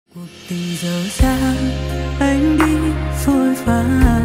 Cuộc tình dở dang anh đi phôi pha,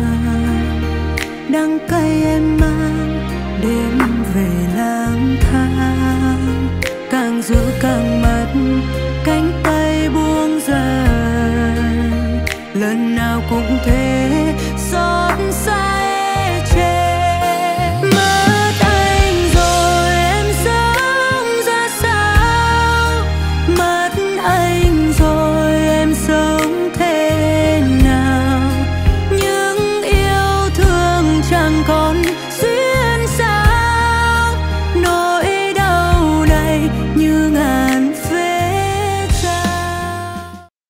đắng cay em mang đêm về lang thang, càng giữ càng mất cánh tay buông rời, lần nào cũng thế xót xa ê chề. Mất anh rồi em sống ra sao, mất anh rồi em sống thế nào, những yêu thương chẳng còn duyên sao, nỗi đau này như ngàn vết dao.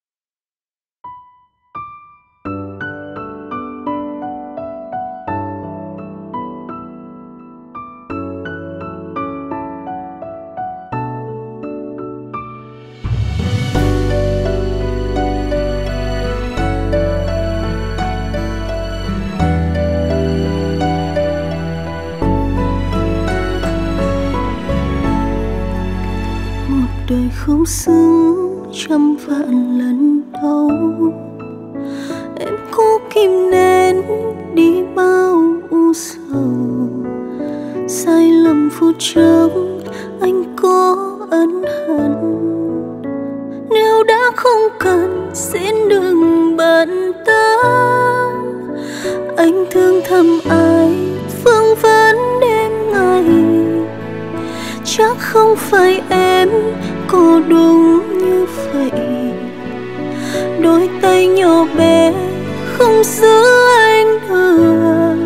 Đời không xứng trăm vạn lần đâu, em cố kìm nén đi bao u sầu, sai lầm phút chốc anh có ân hận, nếu đã không cần xin đừng bận tâm. Anh thương thầm ai vương vấn đêm ngày, chắc không phải em có đúng như vậy, đôi tay nhỏ bé không giữ anh được,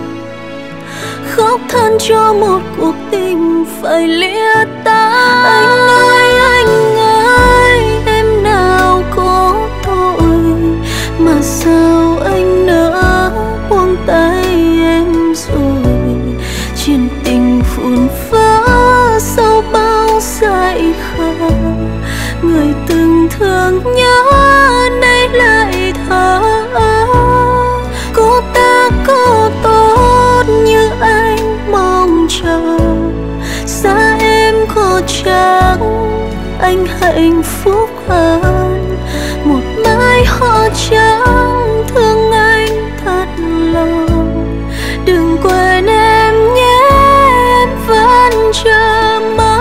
khóc than cho một cuộc tình phải lìa tán. Anh ơi, em nào có tội mà sao anh nỡ buông tay em rồi, chuyện tình phun phá sau bao dại khờ, người từng thương nhớ nay lại thở ơ. Cô ta có tốt như anh mong chờ, xa em có chắc anh hạnh phúc hơn, một mai họ chẳng thương anh thật lòng. Đừng quên em nhé, em vẫn chờ mong.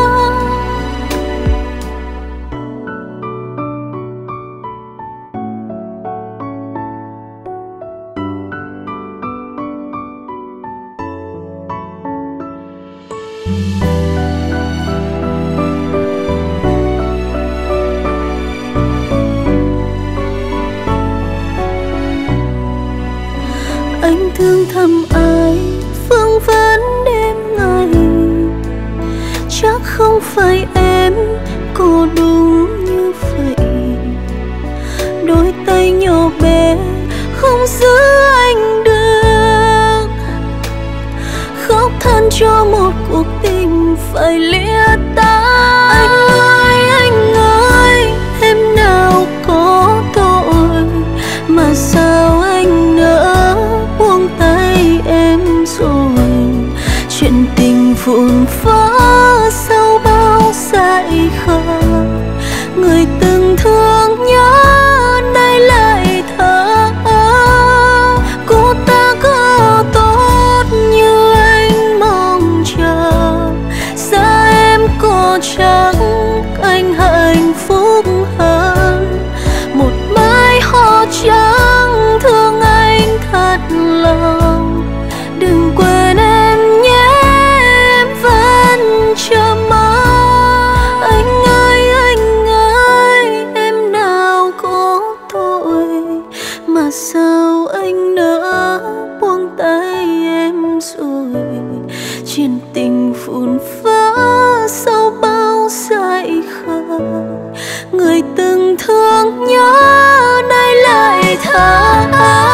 Anh thương thầm ai vương vấn đêm ngày, chắc không phải em có đúng như vậy, đôi tay nhỏ bé không giữ anh được, khóc than cho một cuộc tình phải lìa tán. Anh ơi, em nào có tội mà sao anh nỡ buông tay em rồi, chuyện tình vụn vỡ sau bao dại khờ, người từng thương nhớ nay lại thở ơ. Cô ta có tốt như anh mong chờ, xa em có chắc anh hạnh phúc hơn, một mai họ chẳng thương anh thật lòng. Đừng quên em nhé, em vẫn chờ mong. Anh ơi, em nào có tội mà sao anh nỡ buông tay em rồi, chuyện tình phun phá sau bao dại khờ, người từng thương nhớ nay lại thở ơ.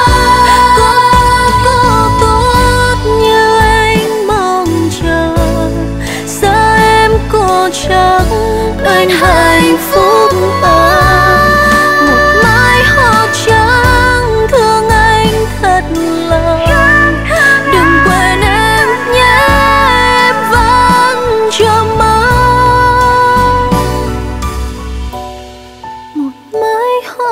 Có tốt như anh mong chờ, xa em có chắc anh hạnh phúc hơn, một mai họ chẳng thương anh thật lòng. Đừng quên em nhé, em vẫn chờ mong.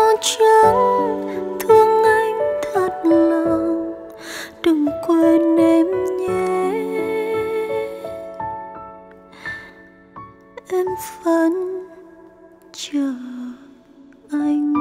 trắng thương anh thật lòng, đừng quên em nhé. Em vẫn chờ anh.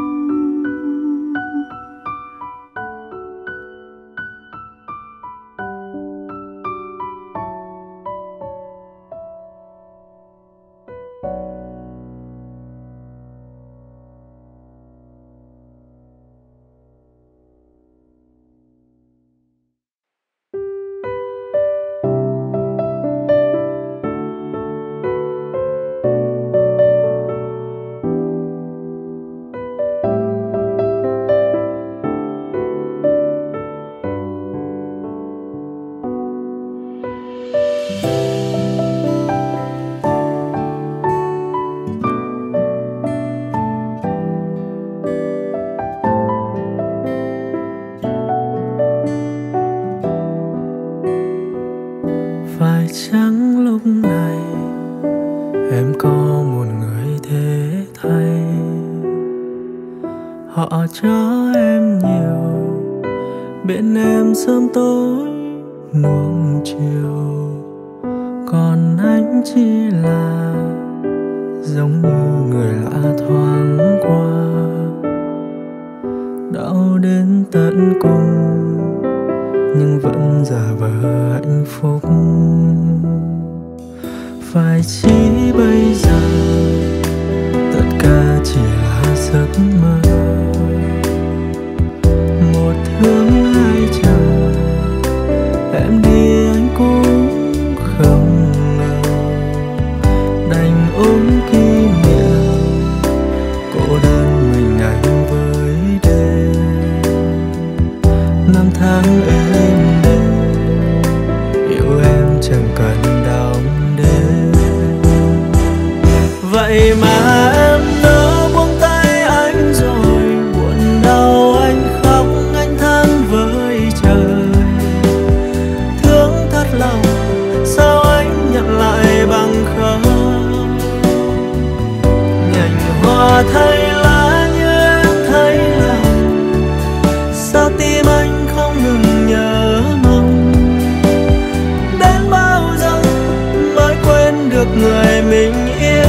Phải chăng lúc này em có một người thế thay, họ cho em nhiều, bên em sớm tối nuông chiều, còn anh chỉ là giống như người lạ thoáng qua, đau đến tận cùng nhưng vẫn giả vờ hạnh phúc. Phải chỉ bây giờ tất cả chỉ là giấc mơ, một thương hai chờ, em đi anh cũng không ngờ, đành ôm kỷ niệm cô đơn mình anh với đêm. Năm tháng êm đềm yêu em chẳng cần đong đếm, vậy mà em nỡ buông tay anh rồi, buồn đau anh khóc anh than với trời. Thương thật lòng sao anh nhận lại bằng không, nhành hoa thay lá như em thấy lòng, sao tim anh không ngừng nhớ mong. Đến bao giờ mới quên được người mình yêu.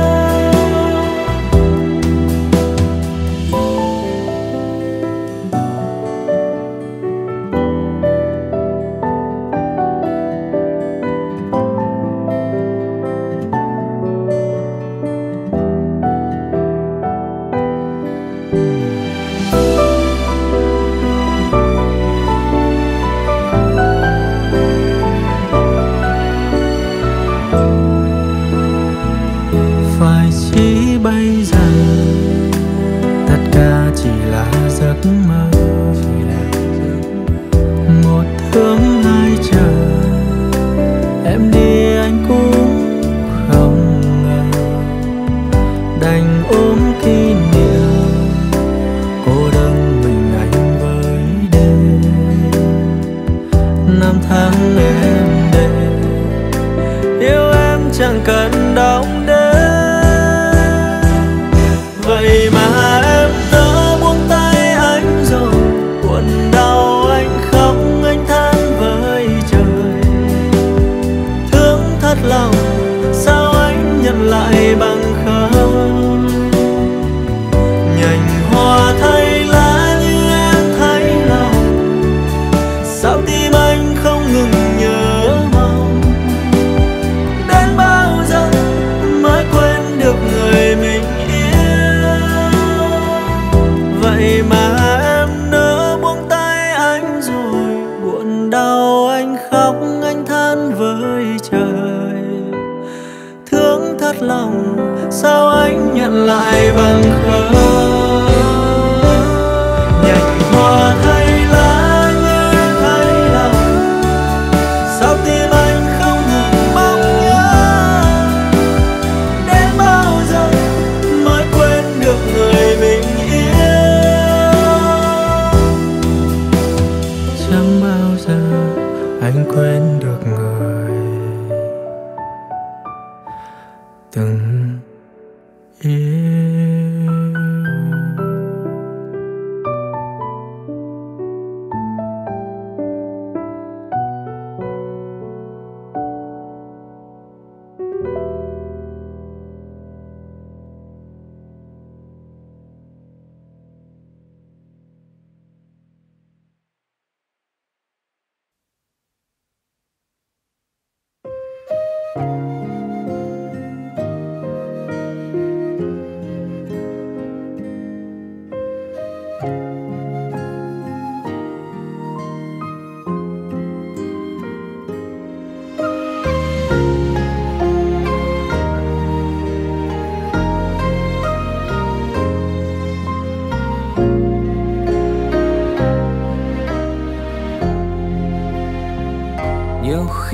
Phải chỉ bây giờ tất cả chỉ là giấc mơ, một thương hai chờ, em đi anh cũng không ngờ, đành ôm kỷ niệm cô đơn mình anh với đêm. Năm tháng êm đềm yêu em chẳng cần đong đếm, vậy mà em đã buông tay anh rồi, buồn đau anh khóc anh than với trời. Thương thật lòng sao anh nhận lại bằng không, nhành hoa thay lá như em thấy lòng, sao tim anh không ngừng nhớ mong. Đến bao giờ mới quên được người mình yêu, vậy mà em nỡ buông tay anh rồi, buồn đau anh khóc anh than với trời. Thương thật lòng sao anh nhận lại bằng không, nhành hoa thay lá như em thấy lòng, sao tim anh không ngừng mong nhớ. Đến bao giờ mới quên được người mình yêu, chẳng bao giờ anh quên được người từng yêu.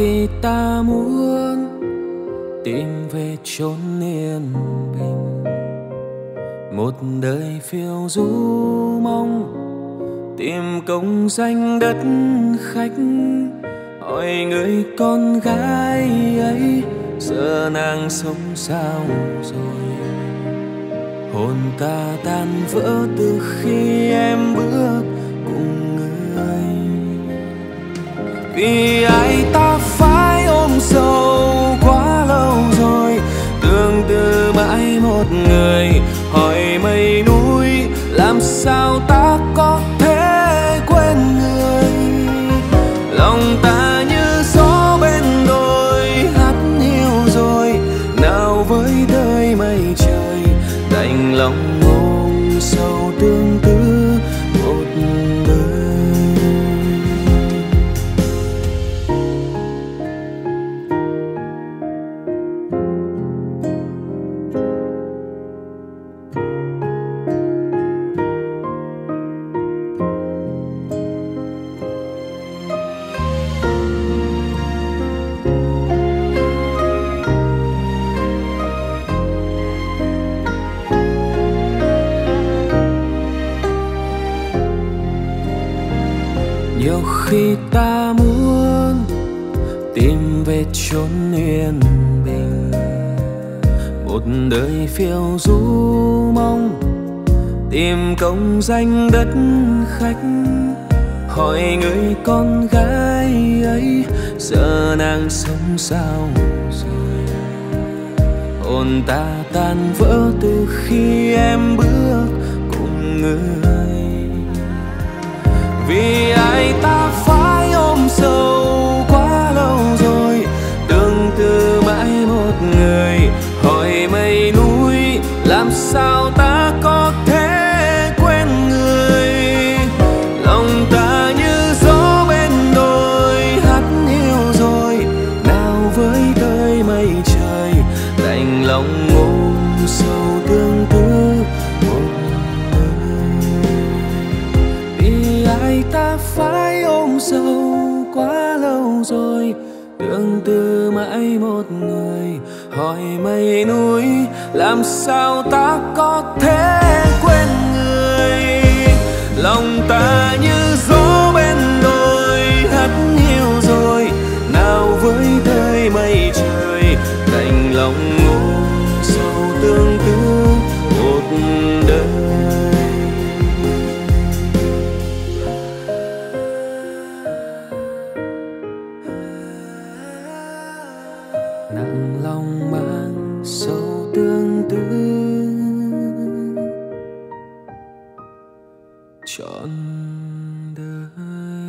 khi ta muốn tìm về chốn yên bình, một đời phiêu du mong tìm công danh đất khách, hỏi người con gái ấy giờ nàng sống sao rồi. Hồn ta tan vỡ từ khi em bước cùng người, vì ai ta phải ôm sầu quá lâu rồi. Tương tư mãi một người, hỏi mây núi làm sao ta có thể quên người. Lòng ta như gió bên đồi hát hiu rồi, nào với đời mây trời đành lòng ôm sầu tương tư một đời. Nhiều khi ta muốn tìm về chốn yên bình, một đời phiêu du mong tìm công danh đất khách, hỏi người con gái ấy giờ nàng sống sao rồi. Hồn ta tan vỡ từ khi em bước cùng người, vì ai ta phải ôm sầu quá lâu rồi. Tương tư mãi một người, hỏi mây núi làm sao ta có thể quên người. Lòng ta như gió bên đồi hát hiu rồi, nào với tới mây trời đành lòng ôm sầu tương tư một đời. Vì ai ta phải ôm sầu quá lâu rồi. Tương tư mãi một người, hỏi mây núi làm sao ta có thể quên người. Lòng ta như gió bên đồi hát hiu rồi, nào với tới mây trời đành lòng ôm sầu tương tư một đời. Nặng lòng mang sầu tương tư trọn đời.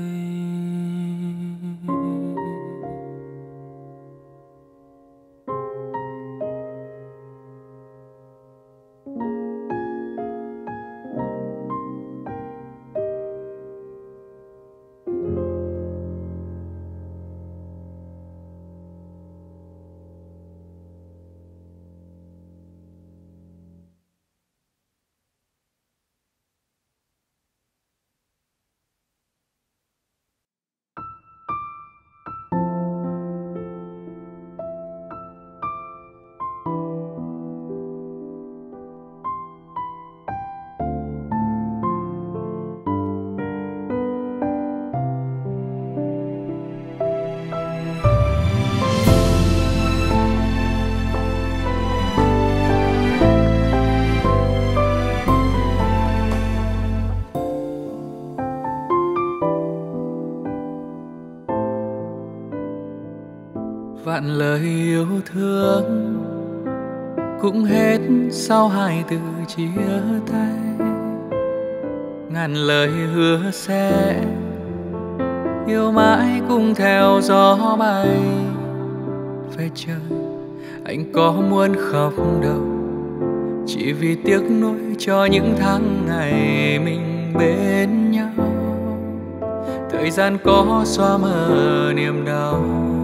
Vạn lời yêu thương cũng hết sau hai từ chia tay. Ngàn lời hứa sẽ yêu mãi cùng theo gió bay. Về trời anh có muốn khóc đâu, chỉ vì tiếc nuối cho những tháng ngày mình bên nhau. Thời gian có xóa mờ niềm đau,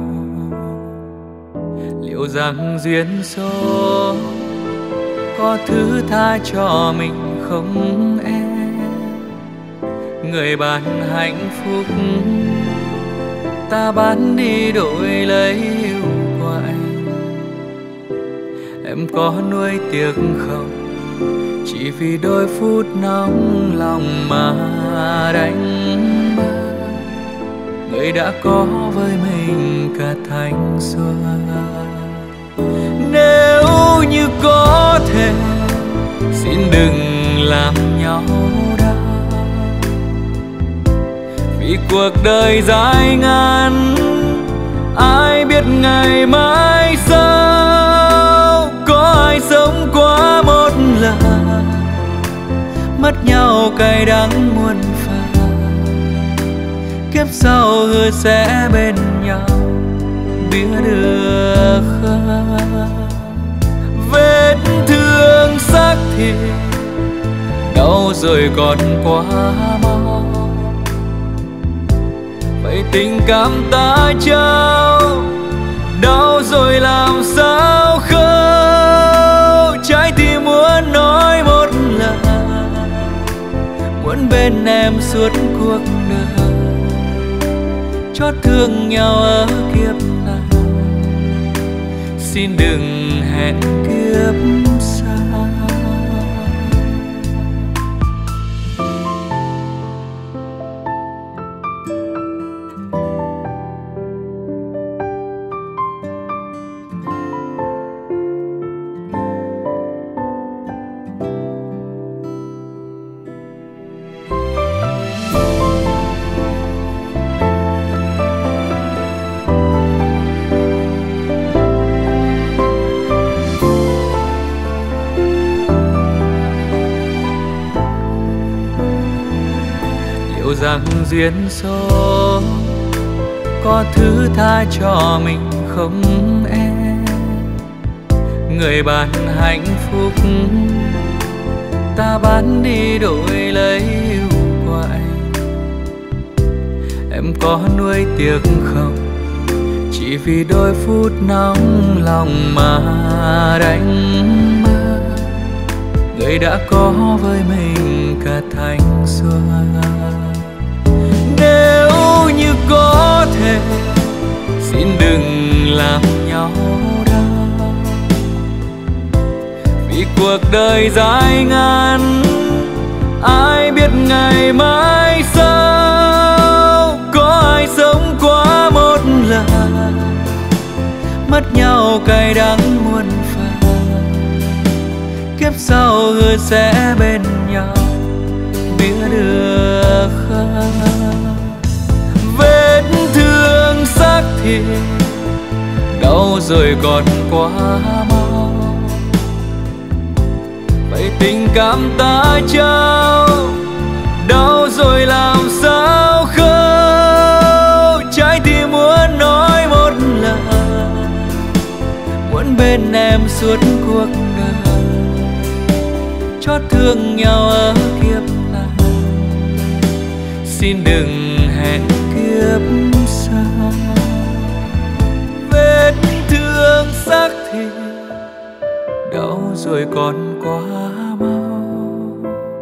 liệu rằng duyên số có thứ tha cho mình không em? Người bạn hạnh phúc ta bán đi đổi lấy yêu của anh. Em có nuối tiếc không, chỉ vì đôi phút nóng lòng mà đánh mất người đã có với mình cả thanh xuân. Nếu như có thể, xin đừng làm nhau đau, vì cuộc đời dài ngắn ai biết ngày mai sau. Có ai sống quá một lần, mất nhau cay đắng muôn phần. Kiếp sau hứa sẽ bên nhau, biết được không? Vết thương xác thịt đau rồi còn quá mau, vậy tình cảm ta trao đau rồi làm sao khâu. Trái tim muốn nói một lần, muốn bên em suốt cuộc đời, chót thương nhau ở kiếp này, xin đừng hẹn kiếp sau. Rằng duyên số có thứ tha cho mình không em, người bán hạnh phúc ta bán đi đổi lấy yêu của anh. Em có nuối tiếc không, chỉ vì đôi phút nóng lòng mà đánh mất người đã có với mình cả thanh xuân. Nếu như có thể, xin đừng làm nhau đau, vì cuộc đời dài ngắn ai biết ngày mai sau. Có ai sống quá một lần, mất nhau cay đắng muôn phần. Kiếp sau hứa sẽ bên nhau, biết được không? Vết thương xác thịt đau rồi còn quá mau, vậy tình cảm ta trao đau rồi làm sao khâu. Trái tim muốn nói một lần, muốn bên em suốt cuộc đời, chót thương nhau ở kiếp này, xin đừng hẹn kiếp sau. Vết thương xác thịt đau rồi còn quá mau,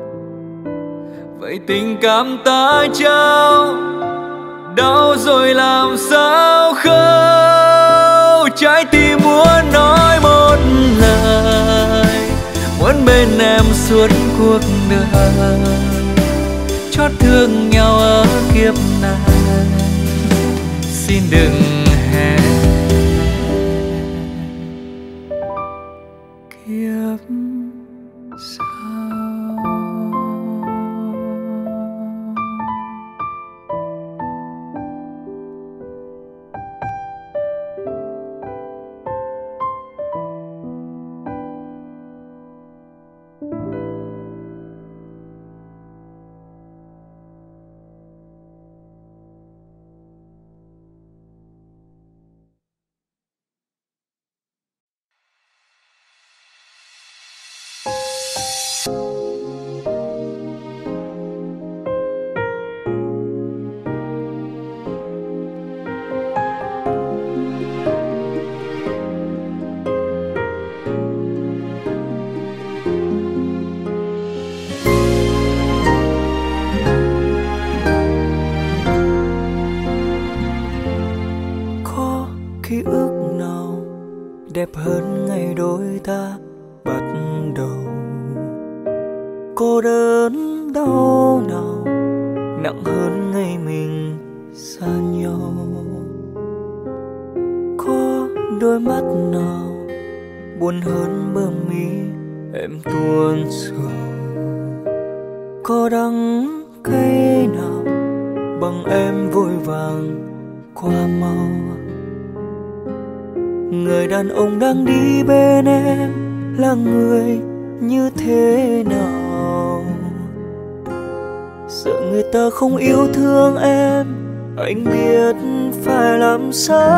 vậy tình cảm ta trao đau rồi làm sao khâu. Trái tim muốn nói một lời, muốn bên em suốt cuộc đời, chót thương nhau ở kiếp này, xin đừng hẹn kiếp sau. đớn đau nào nặng hơn ngày mình xa nhau? Có đôi mắt nào buồn hơn bờ mi em tuôn sầu? Có đắng cay nào bằng em vội vàng qua mau? Người đàn ông đang đi bên em là người như thế nào? Sợ người ta không yêu thương em, anh biết phải làm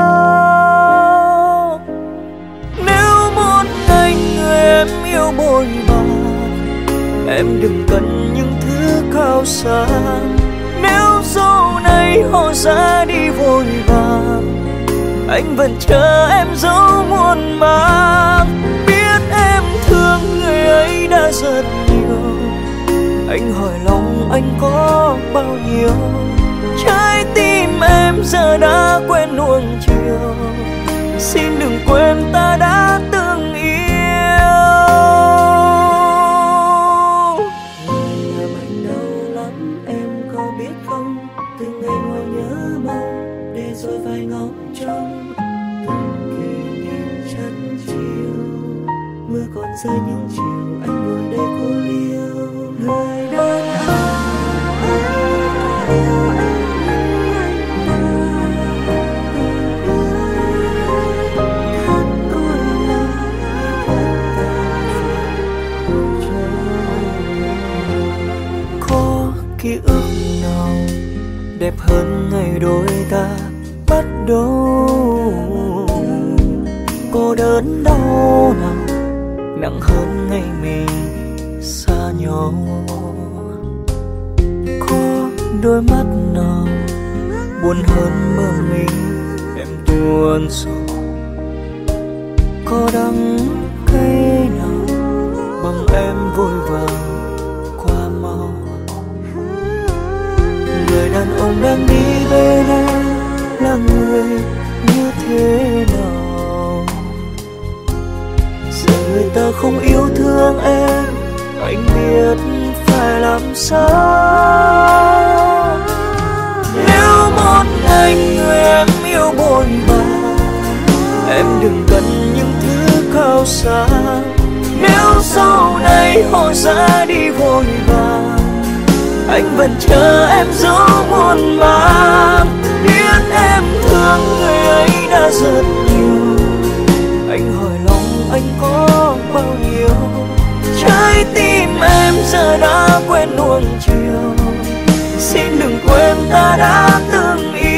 sao. Nếu một ngày người em yêu bội bạc, em đừng cần những thứ cao xa. Nếu sau này họ ra đi vội vàng, anh vẫn chờ em dấu muôn màng. Biết em thương người ấy đã rất nhiều, anh hỏi lòng anh có bao nhiêu? Trái tim em giờ đã quen nuông chiều, xin đừng quên ta đã từng yêu. Người làm anh đau lắm em có biết không? Từng ngày ngồi nhớ mong để rồi phải ngóng trông từng kỷ niệm chân chiều. Mưa còn rơi những chiều anh ngồi đây cô liêu. Người đàn ông yêu em ký ức nào đẹp hơn ngày đôi ta bắt đầu? Có đớn đau nào nặng hơn ngày mình xa nhau? Có đôi mắt nào buồn hơn bờ mình em tuôn sầu? Có đắng cay nào bằng em vội vàng qua mau? Người đàn ông đang đi bên em là người như thế nào? Giờ người ta không yêu thương em, anh biết phải làm sao. Nếu một ngày người em yêu bội bạc, em đừng cần những thứ cao xa. Nếu sau này họ ra đi vội vàng, anh vẫn chờ em dấu muôn màng. Biết em thương người ấy đã rất nhiều, anh hỏi lòng anh có bao nhiêu? Trái tim em giờ đã quen nuông chiều, xin đừng quên ta đã từng yêu.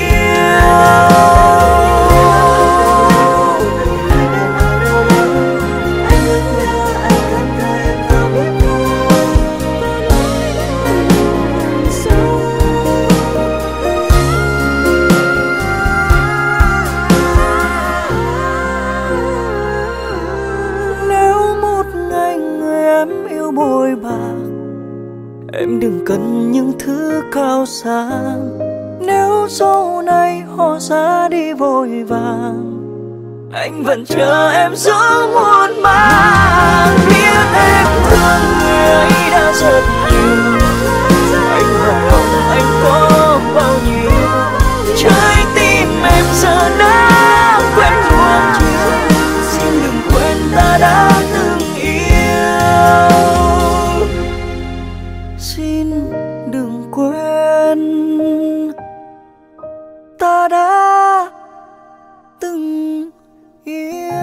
Em đừng cần những thứ cao xa. Nếu sau này họ ra đi vội vàng, anh vẫn chờ em dấu muôn màng. Biết em thương người ấy đã rất nhiều, anh hỏi lòng anh có bao nhiêu? Trái tim em giờ đã quen nuông chiều, xin đừng quên ta đã từng yêu. Xin đừng quên ta đã từng yêu.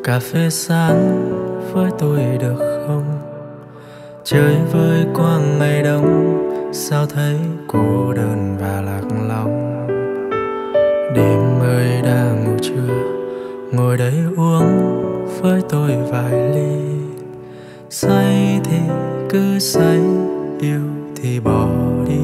Cà phê sáng với tôi được không? Chơi với quang ngày đông, sao thấy cô đơn và lạc lòng. Đêm ơi đang ngủ trưa, ngồi đây uống với tôi vài ly. Say thì cứ say, yêu thì bỏ đi.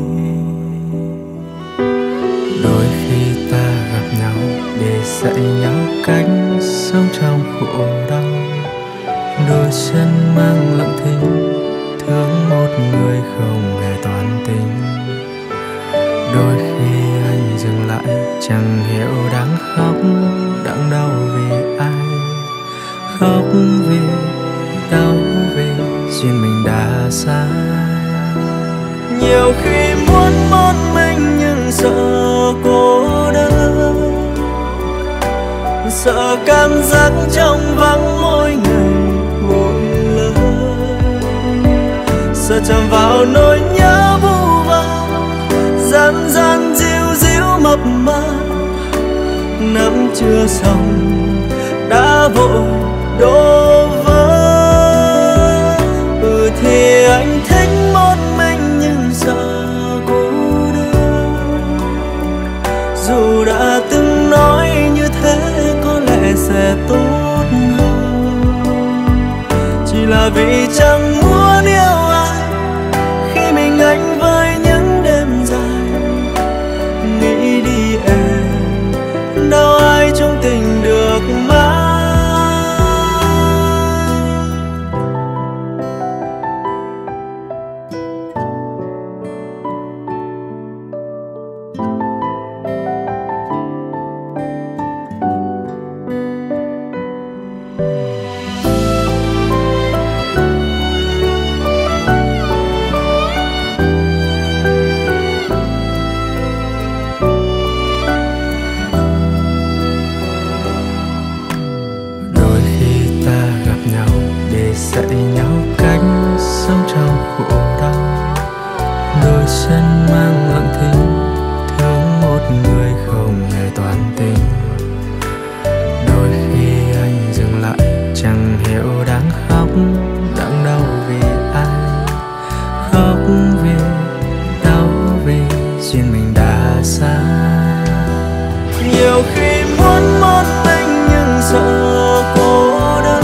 Đôi khi ta gặp nhau để dạy nhau cách sống trong khổ đau. Đôi chân mang lặng thinh, thương một người không hề toàn tình. Đôi khi anh dừng lại, chẳng hiểu đang khóc, đang đau vì ai. Khóc vì đau vì duyên mình đã sai. Nhiều khi muốn một mình nhưng sợ cô đơn, sợ cảm giác trong vắng mỗi ngày mỗi lời. Sợ chạm vào nỗi nhớ vu vơ, gian gian díu díu mập mờ. Nắm chưa xong đã vội đổ vỡ. Thì anh thích một mình nhưng sợ cô đơn. Dù đã từng nói như thế có lẽ sẽ tốt hơn, chỉ là vì chẳng muốn yêu ai khi mình anh với những đêm dài. Nghĩ đi em, đâu ai trong tình được mãi. Dạy nhau cách sống trong khổ đau. Đôi chân mang lặng thinh, thương một người không hề toàn tình. Đôi khi anh dừng lại, chẳng hiểu đang khóc, đang đau vì ai. Khóc vì đau vì duyên mình đã sai. Nhiều khi muốn một mình nhưng sợ cô đơn,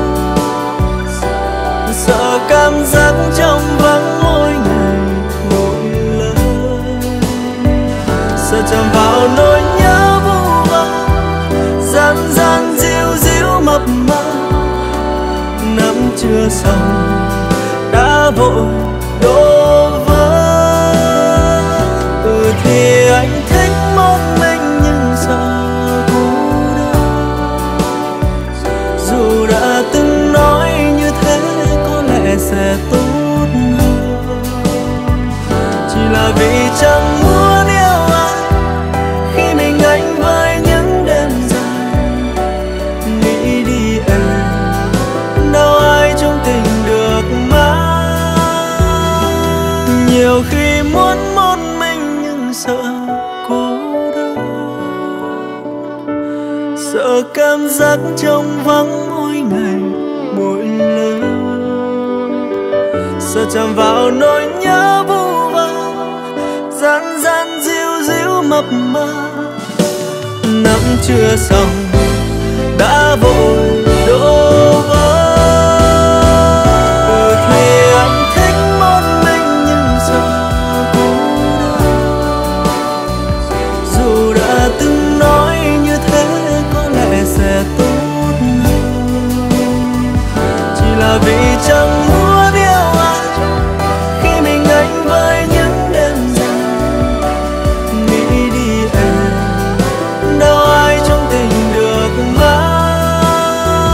sợ cảm giác trong vắng mỗi ngày mỗi lời. Sợ chạm vào nỗi nhớ vu vơ, gian gian díu díu mập mờ. Nắm chưa xong đã vội đổ vỡ. Thì anh thích một mình nhưng sợ cô đơn. Dù đã từng nói như thế có lẽ sẽ tốt hơn, chỉ là vì chẳng muốn yêu ai khi mình anh với những đêm dài. Nghĩ đi em, đâu ai trong tình được mãi. Nhiều khi muốn một mình nhưng sợ cô đơn, sợ cảm giác trong vắng mỗi ngày mỗi lời. Sợ chạm vào nỗi nhớ vu vơ, gian gian díu díu mập mờ. Nắm chưa xong đã vội đổ vỡ. Thì anh thích một mình nhưng sợ cô đơn. Dù đã từng nói như thế có lẽ sẽ tốt hơn, chỉ là vì chẳng muốn yêu ai khi mình anh với những đêm dài. Nghĩ đi em, đâu ai trong tình được mãi.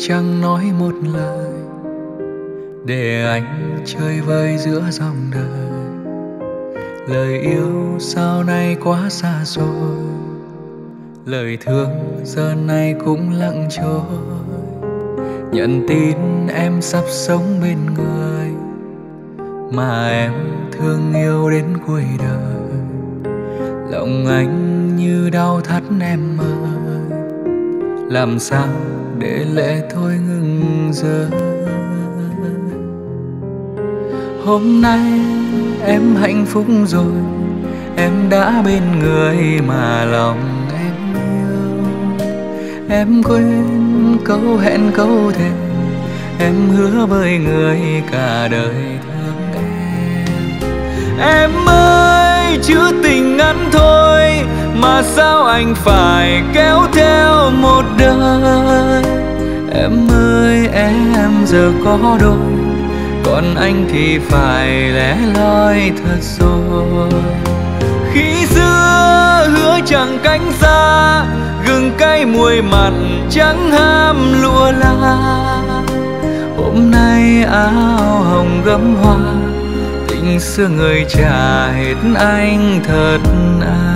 chẳng nói một lời, để anh chơi vơi giữa dòng đời. Lời yêu sau này quá xa xôi, lời thương giờ này cũng lặng trôi. Nhận tin em sắp sống bên người mà em thương yêu đến cuối đời. Lòng anh như đau thắt em ơi, làm sao để lệ thôi ngừng rơi. Hôm nay em hạnh phúc rồi, em đã bên người mà lòng em yêu. Em quên câu hẹn câu thề, em hứa với người cả đời thương em. Em ơi, chữ tình ngắn thôi mà sao anh phải kéo theo một đời. Em ơi, em giờ có đôi, còn anh thì phải lẻ loi thật rồi. Khi xưa hứa chẳng cánh xa, gừng cay muối mặn chẳng ham lụa la. Hôm nay áo hồng gấm hoa, tình xưa người trả hết anh thật à.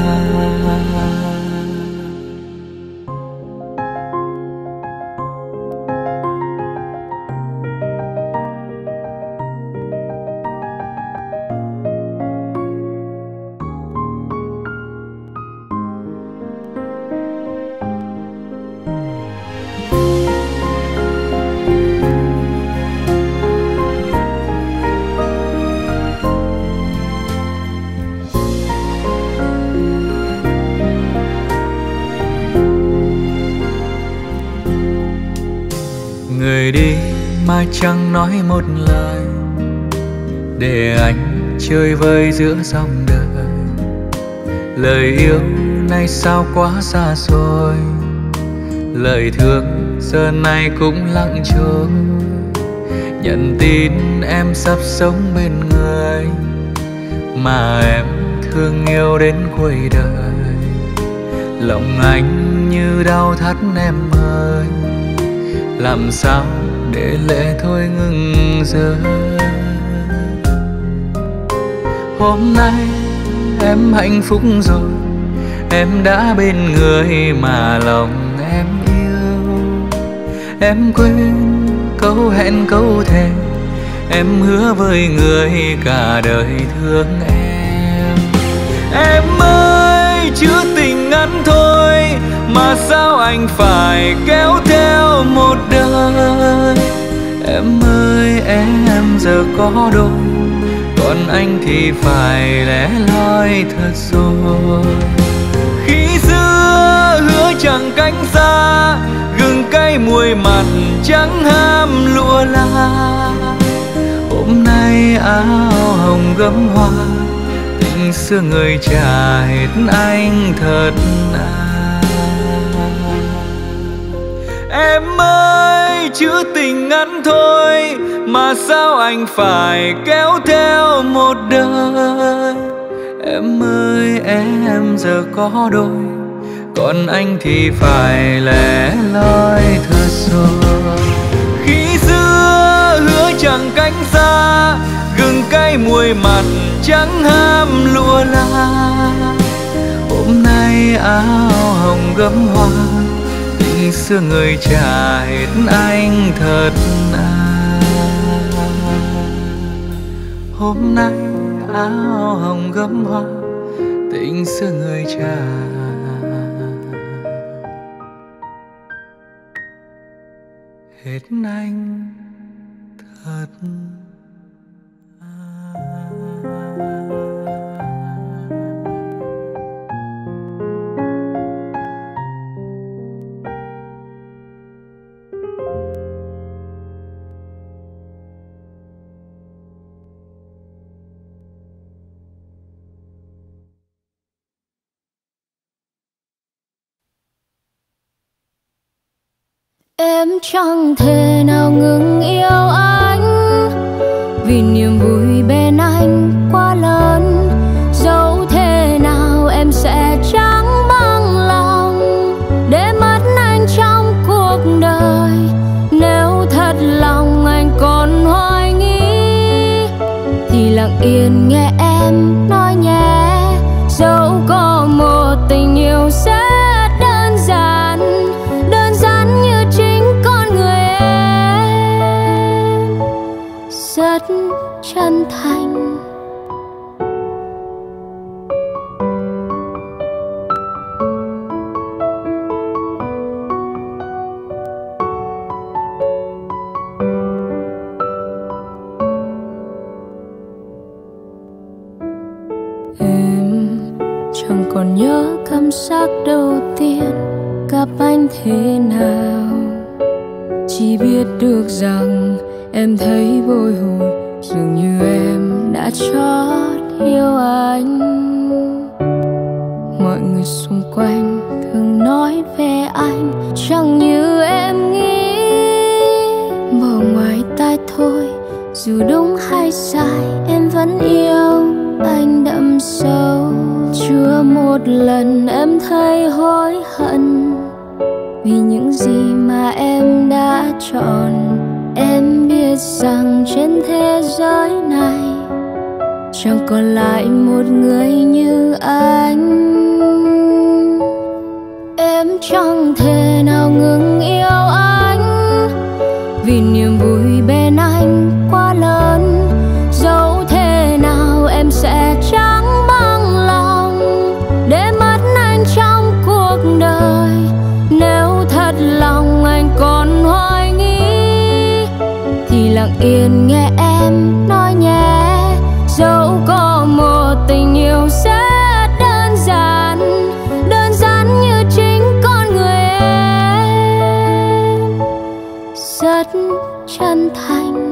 Người đi mà chẳng nói một lời, để anh chơi vơi giữa dòng đời. Lời yêu này sao quá xa xôi, lời thương giờ này cũng lặng trôi. Nhận tin em sắp sống bên người mà em thương yêu đến cuối đời. Lòng anh như đau thắt em ơi, làm sao để lệ thôi ngừng rơi. Hôm nay em hạnh phúc rồi, em đã bên người mà lòng em yêu. Em quên câu hẹn câu thề, em hứa với người cả đời thương em. Em ơi, chữ tình ngắn thôi mà sao anh phải kéo theo một đời. Em ơi, em giờ có đôi, còn anh thì phải lẻ loi thật rồi. Khi xưa hứa chẳng cánh xa, gừng cay muối mặn chẳng ham lụa la. Hôm nay áo hồng gấm hoa, tình xưa người trả hết anh thật à. Em ơi, chữ tình ngắn thôi mà sao anh phải kéo theo một đời. Em ơi, em giờ có đôi, còn anh thì phải lẻ loi thật rồi. Khi xưa hứa chẳng cánh xa, gừng cay muối mặn chẳng ham lụa la. Hôm nay áo hồng gấm hoa, tình xưa người trả hết anh thật à. Hôm nay áo hồng gấm hoa, tình xưa người trả hết anh thật Em chẳng thể nào ngừng yêu anh, vì niềm vui bên anh quá lớn. Dẫu thế nào em sẽ chẳng bằng lòng để mất anh trong cuộc đời. lặng yên nghe em nói nhé. Dẫu có một tình yêu rất đơn giản như chính con người em, rất chân thành. Chẳng còn nhớ cảm giác đầu tiên gặp anh thế nào, chỉ biết được rằng em thấy bồi hồi, dường như em đã chót yêu anh. Mọi người xung quanh thường nói về anh chẳng như em nghĩ, bỏ ngoài tai thôi, dù đúng hay sai em vẫn yêu anh đậm sâu. Chưa một lần em thấy hối hận vì những gì mà em đã chọn. Em biết rằng trên thế giới này chẳng còn lại một người như anh. Em chẳng thể nào ngừng yêu anh vì niềm vui bên anh quá lớn. Dẫu thế nào em sẽ chẳng bằng lòng để mất anh trong cuộc đời. Nếu thật lòng anh còn hoài nghi thì lặng yên nghe em nói nhé. Dẫu có một tình yêu rất đơn giản như chính con người em, rất chân thành.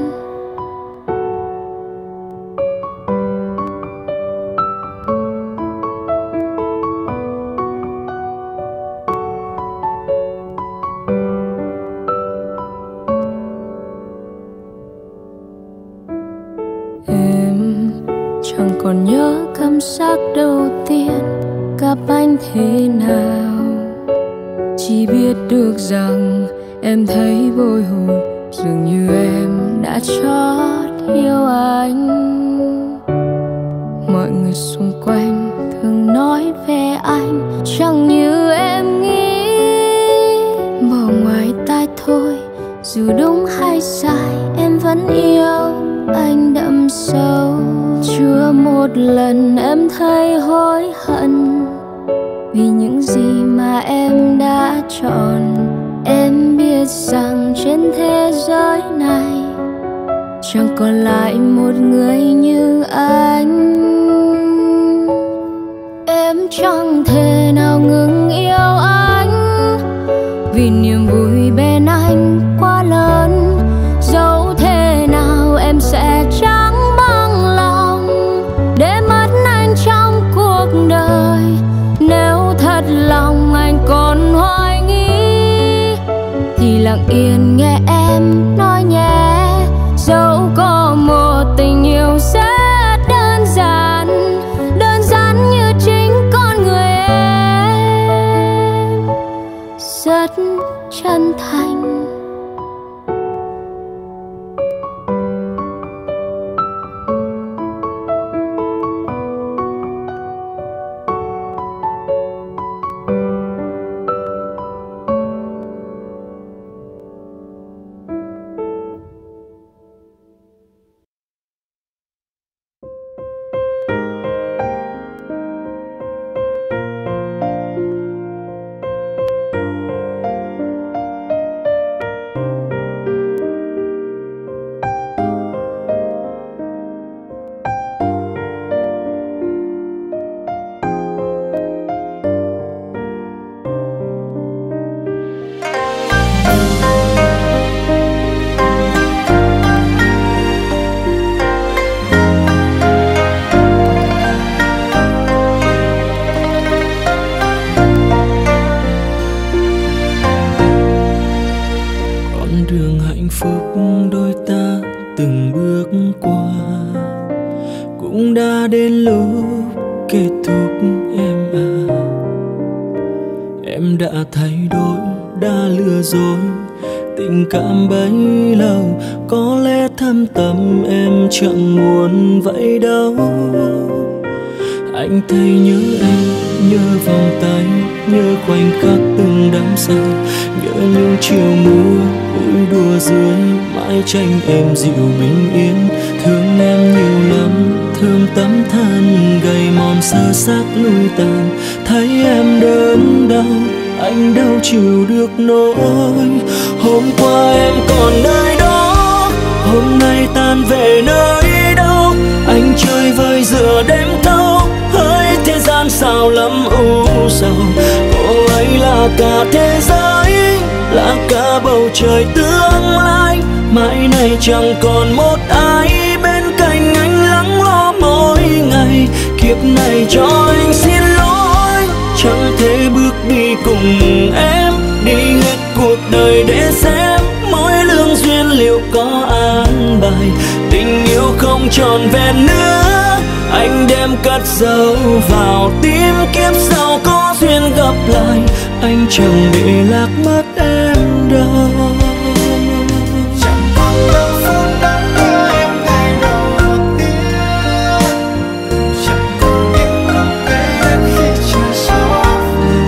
Em chẳng còn nhớ cảm giác đầu tiên gặp anh thế nào, chỉ biết được rằng em thấy bồi hồi, dường như em đã chót yêu anh. Mọi người xung quanh thường nói về anh chẳng như em nghĩ, bỏ ngoài tai thôi, dù đúng hay sai em vẫn yêu anh đậm sâu. Chưa một lần em thấy hối hận vì những gì mà em đã chọn. Em biết rằng trên thế giới này chẳng còn lại một người như anh. Em chẳng thể nào ngừng yêu anh vì niềm vui bên anh quá lớn. Dẫu thế nào em sẽ chẳng bằng lòng để mất anh trong cuộc đời. Nếu thật lòng anh còn hoài nghi thì lặng yên nghe em nói nhé. Dẫu có một tình yêu rất đơn giản như chính con người em, rất chân thành. Tình cảm bấy lâu có lẽ thâm tâm em chẳng muốn vậy đâu. Anh thấy nhớ em, nhớ vòng tay, nhớ khoảnh khắc từng đắm say, nhớ những chiều mưa vui đùa dưới mái tranh êm dịu bình yên. Thương em nhiều lắm, thương tấm thân gầy mòn sơ xác lui tàn. Thấy em đớn đau, anh đâu chịu được nỗi. Hôm qua em còn nơi đó, hôm nay tan về nơi đâu. Anh chơi vơi giữa đêm thâu, hỡi thế gian sao lắm u sầu. Cô ấy là cả thế giới, là cả bầu trời tương lai. Mãi này chẳng còn một ai bên cạnh anh lắng lo mỗi ngày. Kiếp này cho anh xin lỗi, chẳng thể bước đi cùng em, đi hết cuộc đời để xem mỗi lương duyên liệu có an bài. Tình yêu không tròn vẹn nữa, anh đem cất giấu vào tim. Kiếp sau có duyên gặp lại, anh chẳng để lạc mất em đâu. Chẳng còn đâu phút đắng đưa em ngày đầu tiên, chẳng còn những lúc em khi trời gió về.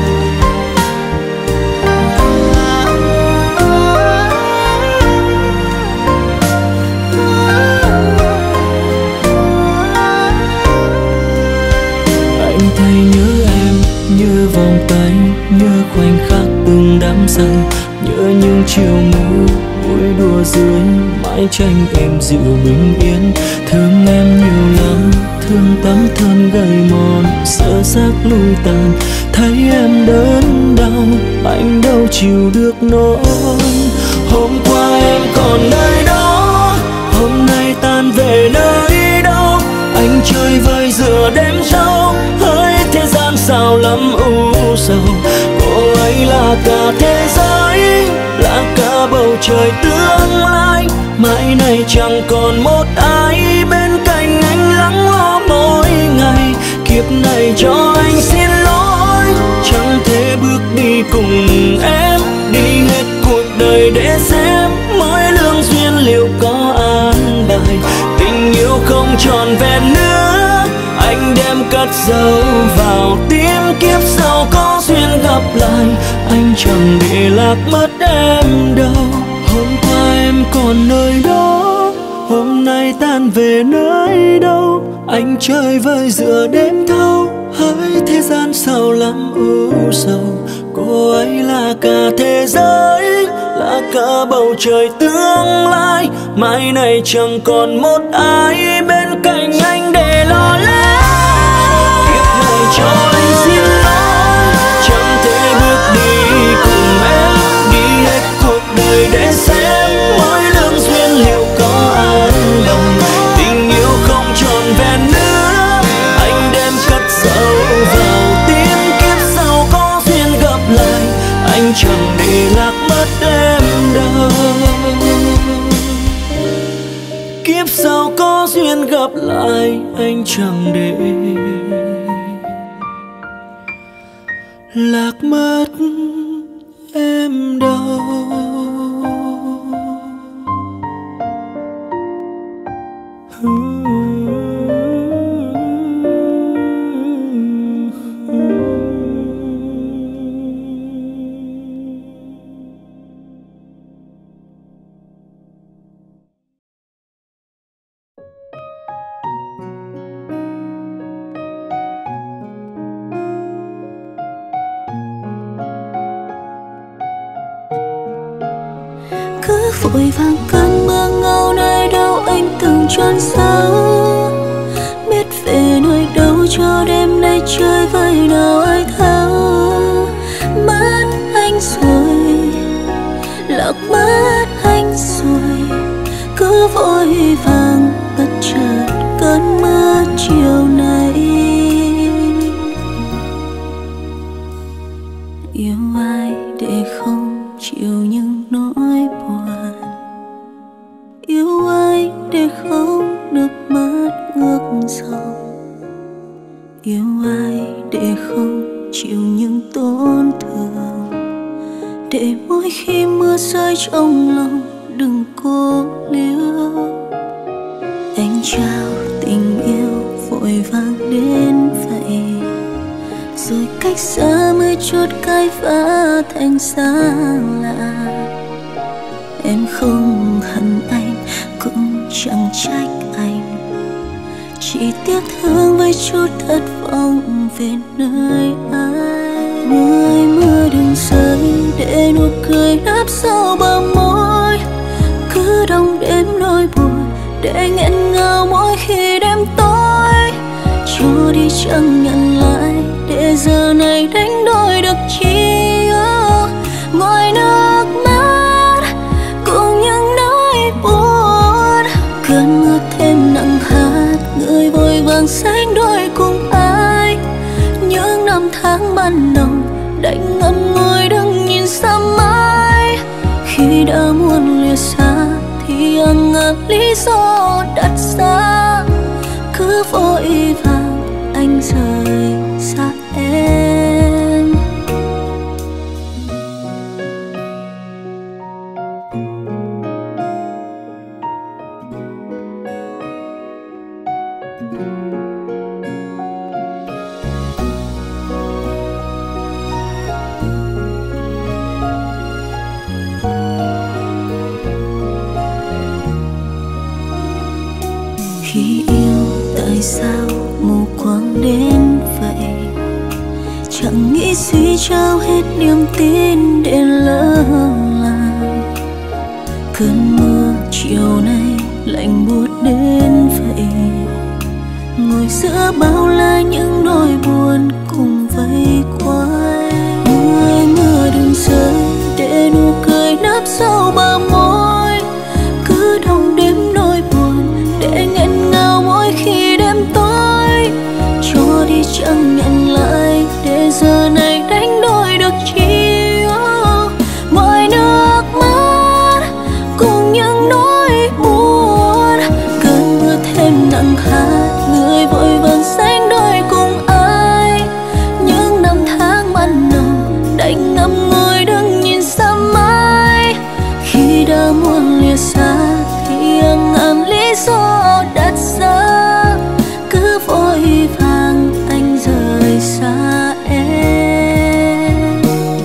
Anh thấy nhớ em, nhớ vòng tay, nhớ khoảnh khắc từng đắm say, nhớ những chiều mưa vui đùa dưới mái tranh êm dịu bình yên. Thương em nhiều lắm, thương tấm thân gầy mòn sơ xác lui tàn. Thấy em đớn đau, anh đâu chịu được nỗi. Hôm qua em còn nơi đó, hôm nay tan về nơi đâu. Anh chơi vơi giữa đêm sâu, hỡi thế gian sao lắm u sầu. Cô ấy là cả thế giới, là cả bầu trời tương lai. Mãi này chẳng còn một ai bên cạnh anh lắng lo mỗi ngày. Kiếp này cho anh xin lỗi, chẳng thể bước đi cùng em, đi hết cuộc đời để xem mỗi lương duyên liệu có an bài. Tình yêu không tròn vẹn nữa, anh đem cất giấu vào tim. Kiếp sau có duyên gặp lại, anh chẳng để lạc mất em đâu. Hôm qua em còn nơi đó, hôm nay tan về nơi đâu. Anh chơi vơi giữa đêm thâu, hỡi thế gian sao lắm u sầu. Cô ấy là cả thế giới, là cả bầu trời tương lai. Mai này chẳng còn một ai bên cạnh anh để lo lắng. Kiếp này cho anh xin lỗi, chẳng thể bước đi cùng em, đi hết cuộc đời để xem mỗi lương duyên liệu có an bài. Tình yêu không tròn vẹn nữa, anh đem cất giấu vào tim. Kiếp sau có duyên gặp lại, anh chẳng để lạc mất em đâu. Kiếp sau có duyên gặp lại, anh chẳng để lạc mất em đâu. Vội vàng cơn mưa ngâu nơi đâu anh từng chôn sâu. Biết về nơi đâu cho đêm nay chơi với nào ai thấu. Mất anh rồi, lạc mất anh rồi. Cứ vội vàng bất chợt cơn mưa chiều nay. Yêu ai để không chịu những nỗi buồn, yêu ai để không nước mắt ước dòng, yêu ai để không chịu những tổn thương, để mỗi khi mưa rơi trong lòng đừng cố liêu. Anh trao tình yêu vội vàng đến vậy, rồi cách xa mới chút cái vã thành xa lạ. Em không hận anh cũng chẳng trách anh, chỉ tiếc thương với chút thất vọng về nơi anh. Mưa ơi mưa đừng rơi, để nụ cười đắp sau bờ môi. Cứ đong đếm nỗi buồn để nghẹn ngào mỗi khi đêm tối. Cho đi chẳng nhận lại, để giờ này đánh đổi được chi. Ngoài nước mắt cùng những nỗi buồn, cơn mưa thêm nặng hạt, người vội vàng sánh đôi cùng ai. Những năm tháng ban đầu đành ngậm ngùi đứng nhìn xa mãi. Khi đã muốn lìa xa thì hàng ngàn lý do đặt ra, cứ vội vàng anh rời xa em. Khi yêu tại sao mù quáng đến vậy, chẳng nghĩ suy trao hết niềm tin để lỡ làng. Cơn mưa chiều nay lạnh buốt đến vậy, ngồi giữa bao la những nỗi buồn cùng vây quanh. Mưa ơi mưa đừng rơi, để nụ cười nấp sau bờ môi. Cứ đong đếm nỗi buồn để nghẹn ngào mỗi khi đêm tối. Cho đi chẳng nhận lại, để giờ này đánh đổi được chi. Ngoài nước mắt cùng những nỗi buồn, cơn mưa thêm nặng hạt, người vội vàng sánh đôi cùng ai. Những năm tháng ban đầu đành ngậm ngùi đứng nhìn xa mãi. Khi đã muốn lìa xa thì hàng ngàn lý do đặt ra, cứ vội vàng anh rời xa em.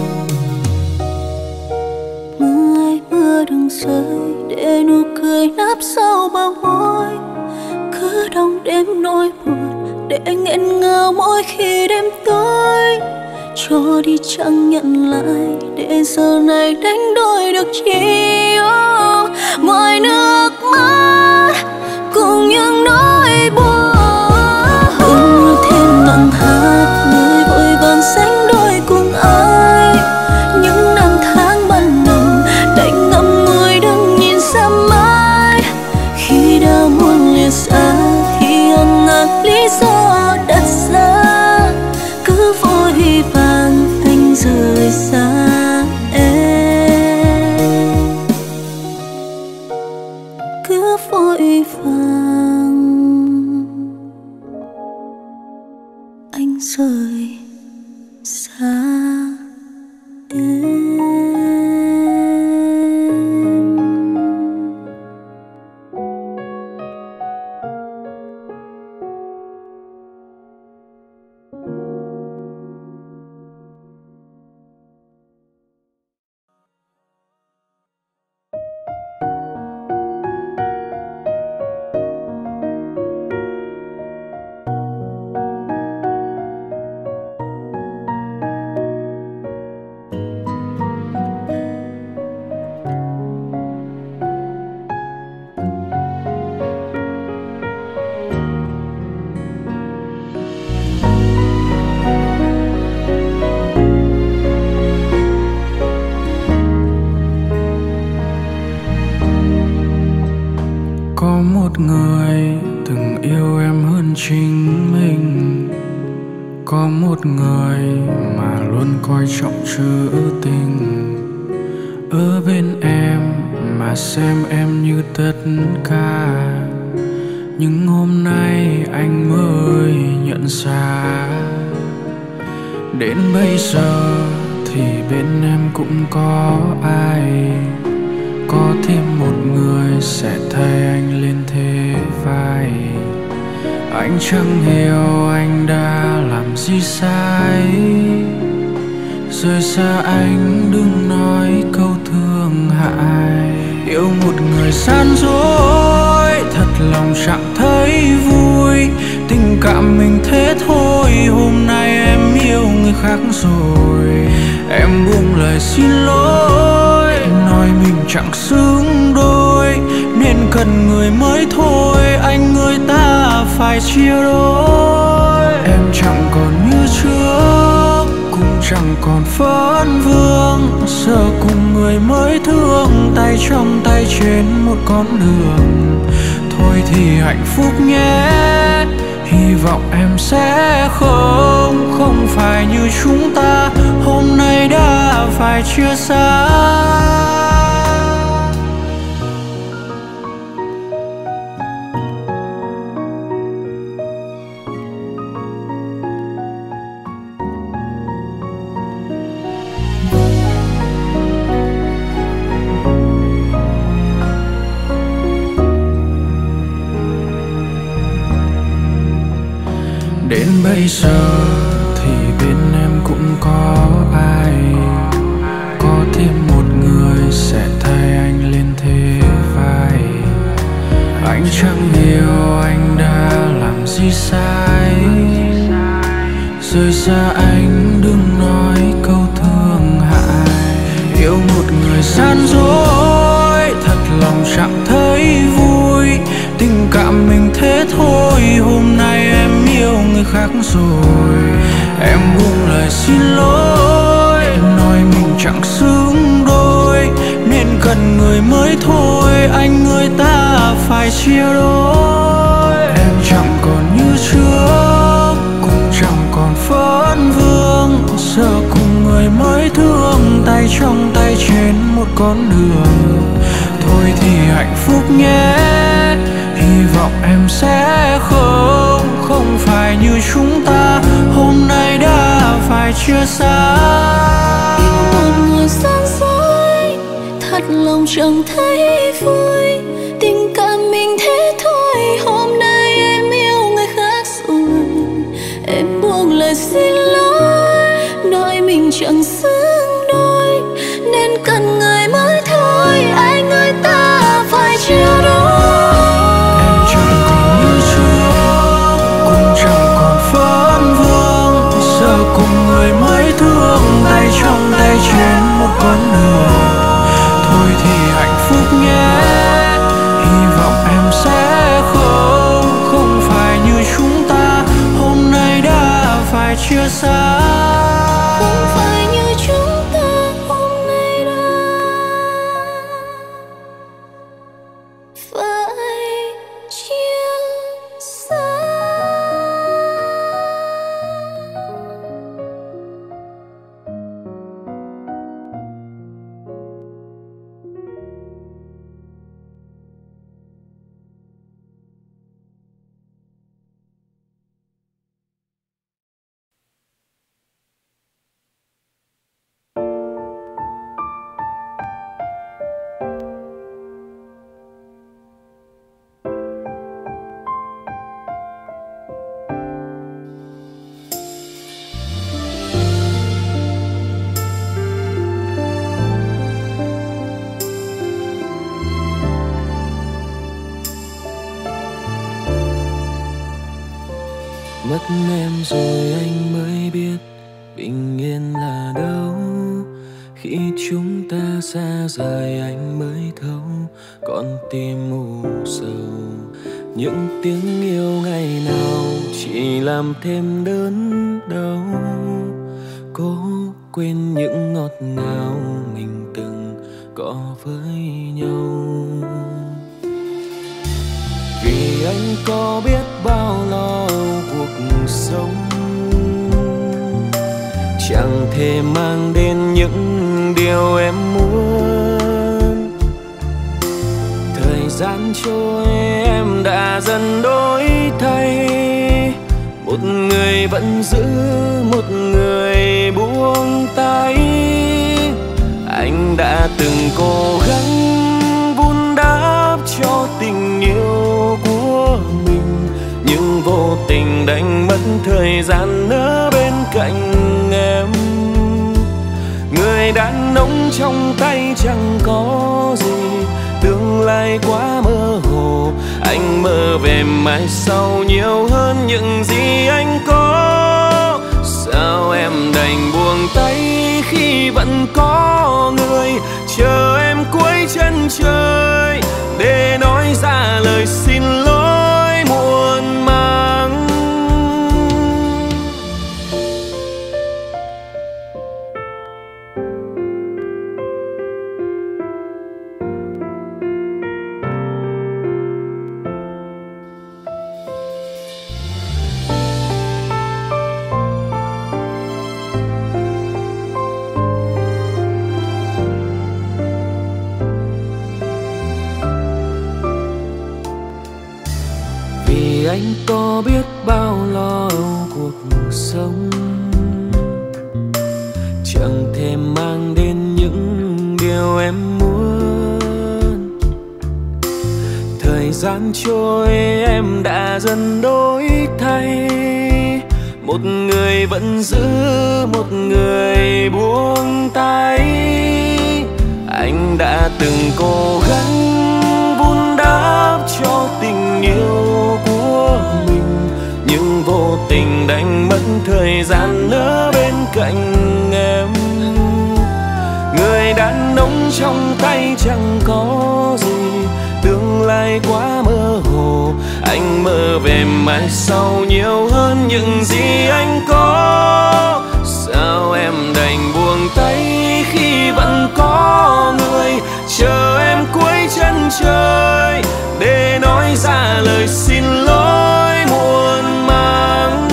Mưa ơi mưa đừng rơi, để nụ cười nấp sau bờ môi. Cứ đong đếm nỗi buồn để nghẹn ngào mỗi khi đêm tối. Cho đi chẳng nhận lại, để giờ này đánh đổi được chi. Ngoài nước mắt cùng những nỗi buồn, cơn mưa thêm nặng hạt, người vội vàng sánh đôi cùng ai. Những năm tháng ban đầu đành ngậm ngùi đứng nhìn xa mãi. Khi đã muốn lìa xa thì hàng ngàn lý do đặt ra, cứ vội vàng anh rời xa em. Cứ vội vàng anh rời xa em. Có một người từng yêu em hơn chính mình, có một người mà luôn coi trọng trữ tình. Ở bên em mà xem em như tất cả, nhưng hôm nay anh mới nhận ra. Đến bây giờ thì bên em cũng có ai, có thêm một người sẽ thay anh lên thế vai. Anh chẳng hiểu anh đã làm gì sai, rời xa anh đừng nói câu thương hại. Yêu một người gian dối, thật lòng chẳng thấy vui. Tình cảm mình thế thôi, hôm nay em yêu người khác rồi. Em buông lời xin lỗi, nói mình chẳng xứng đôi, nên cần người mới thôi, anh người ta phải chia đôi. Em chẳng còn như trước, cũng chẳng còn vấn vương, giờ cùng người mới thương, tay trong tay trên một con đường. Thôi thì hạnh phúc nhé, hy vọng em sẽ không phải như chúng ta hôm nay đã phải chia xa. Đến bây giờ thì bên em cũng có ai, có thêm một người sẽ thay anh lên thế vai. Anh chẳng hiểu anh đã làm gì sai, rời xa anh đừng nói câu thương hại. Yêu một người gian dối, thật lòng chẳng thấy vui. Tình cảm mình thế thôi, hôm nay em yêu người khác rồi. Em buông lời xin lỗi, nói mình chẳng xứng đôi, nên cần người mới thôi, anh người ta phải chia đôi. Em chẳng còn như trước, cũng chẳng còn vấn vương, giờ cùng người mới thương, tay trong tay trên một con đường. Thôi thì hạnh phúc nhé, hy vọng em sẽ không phải như chúng ta hôm nay đã phải chia xa. Yêu một người gian dối, thật lòng chẳng thấy vui. Tình cảm mình thế thôi, hôm nay em yêu người khác rồi. Em buông lời xin lỗi, nói mình chẳng xứng đôi, nên cần người mới thôi, anh người ta phải chia đôi. Tay trong tay trên một con đường. Thôi thì hạnh phúc nhé, hy vọng em sẽ không phải như chúng ta hôm nay đã phải chia xa. Không phải như chúng ta hôm nay đã phải chia xa. Mất em rồi anh mới biết bình yên là đâu. Khi chúng ta xa rời anh mới thấu con tim u sầu. Những tiếng yêu ngày nào chỉ làm thêm đớn đau. Cố quên những ngọt ngào mình từng có với nhau. Vì anh có biết bao lo cuộc sống, chẳng thể mang đến những điều em muốn. Thời gian trôi em đã dần đổi thay, một người vẫn giữ, một người buông tay. Anh đã từng cố gắng vun đắp cho tình yêu của mình, nhưng vô tình đánh mất thời gian ở bên cạnh em. Người đàn ông trong tay chẳng có gì, tương lai quá mơ hồ. Anh mơ về mai sau nhiều hơn những gì anh có. Sao em đành buông tay khi vẫn có người chờ em cuối chân trời, để nói ra lời xin lỗi muộn màng. Anh có biết bao lo âu cuộc sống, chẳng thể mang đến những điều em muốn. Thời gian trôi em đã dần đổi thay, một người vẫn giữ, một người buông tay. Anh đã từng cố gắng vun đắp cho tình yêu của mình, nhưng vô tình đánh mất thời gian ở bên cạnh em. Người đàn ông trong tay chẳng có gì, tương lai quá mơ hồ. Anh mơ về mai sau nhiều hơn những gì anh có. Sao em đành buông tay khi vẫn có người chờ em cuối chân trời, để nói ra lời xin lỗi muộn màng.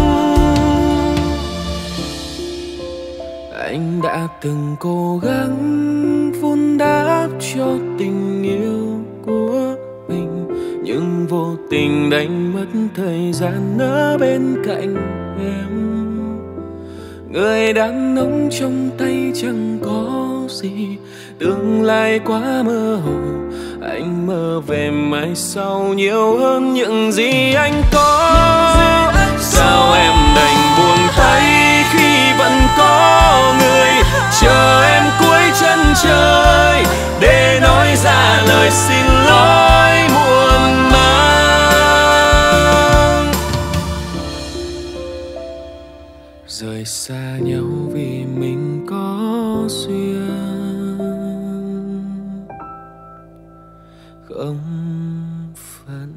Anh đã từng cố gắng vun đắp cho tình yêu của mình, nhưng vô tình đánh mất thời gian ở bên cạnh em. Người đàn ông trong tay chẳng có gì, tương lai quá mơ hồ. Anh mơ về mai sau nhiều hơn những gì anh có. Sao em đành buông tay khi vẫn có người chờ em cuối chân trời, để nói ra lời xin lỗi muộn màng. Rời xa nhau vì mình có duyên, không phận.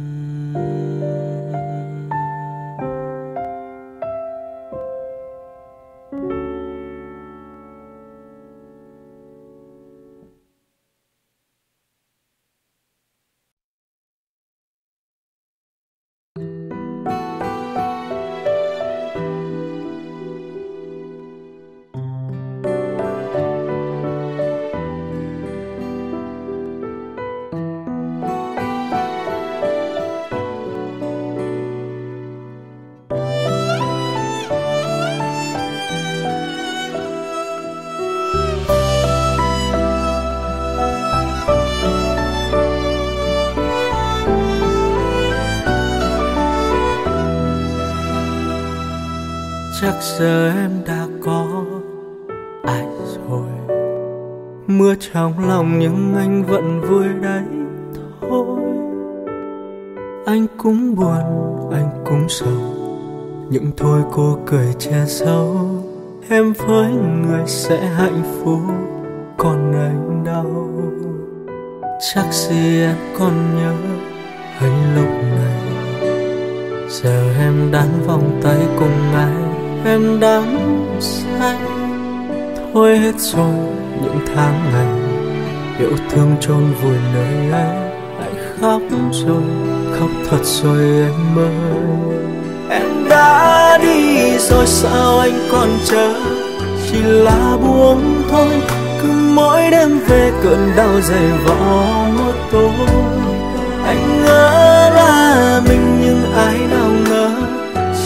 Chắc giờ em đã có ai rồi, mưa trong lòng nhưng anh vẫn vui đấy thôi. Anh cũng buồn, anh cũng sầu, nhưng thôi cô cười che giấu. Em với người sẽ hạnh phúc, còn anh đau. Chắc gì em còn nhớ hay lúc này giờ em đan vòng tay cùng ai, em đắm say. Thôi hết rồi những tháng ngày yêu thương chôn vùi nơi ấy. Anh khóc rồi, khóc thật rồi em ơi. Em đã đi rồi sao anh còn chờ, chỉ là buông thôi. Cứ mỗi đêm về cơn đau dày vò một tối. Anh ngỡ là mình nhưng ai nào ngờ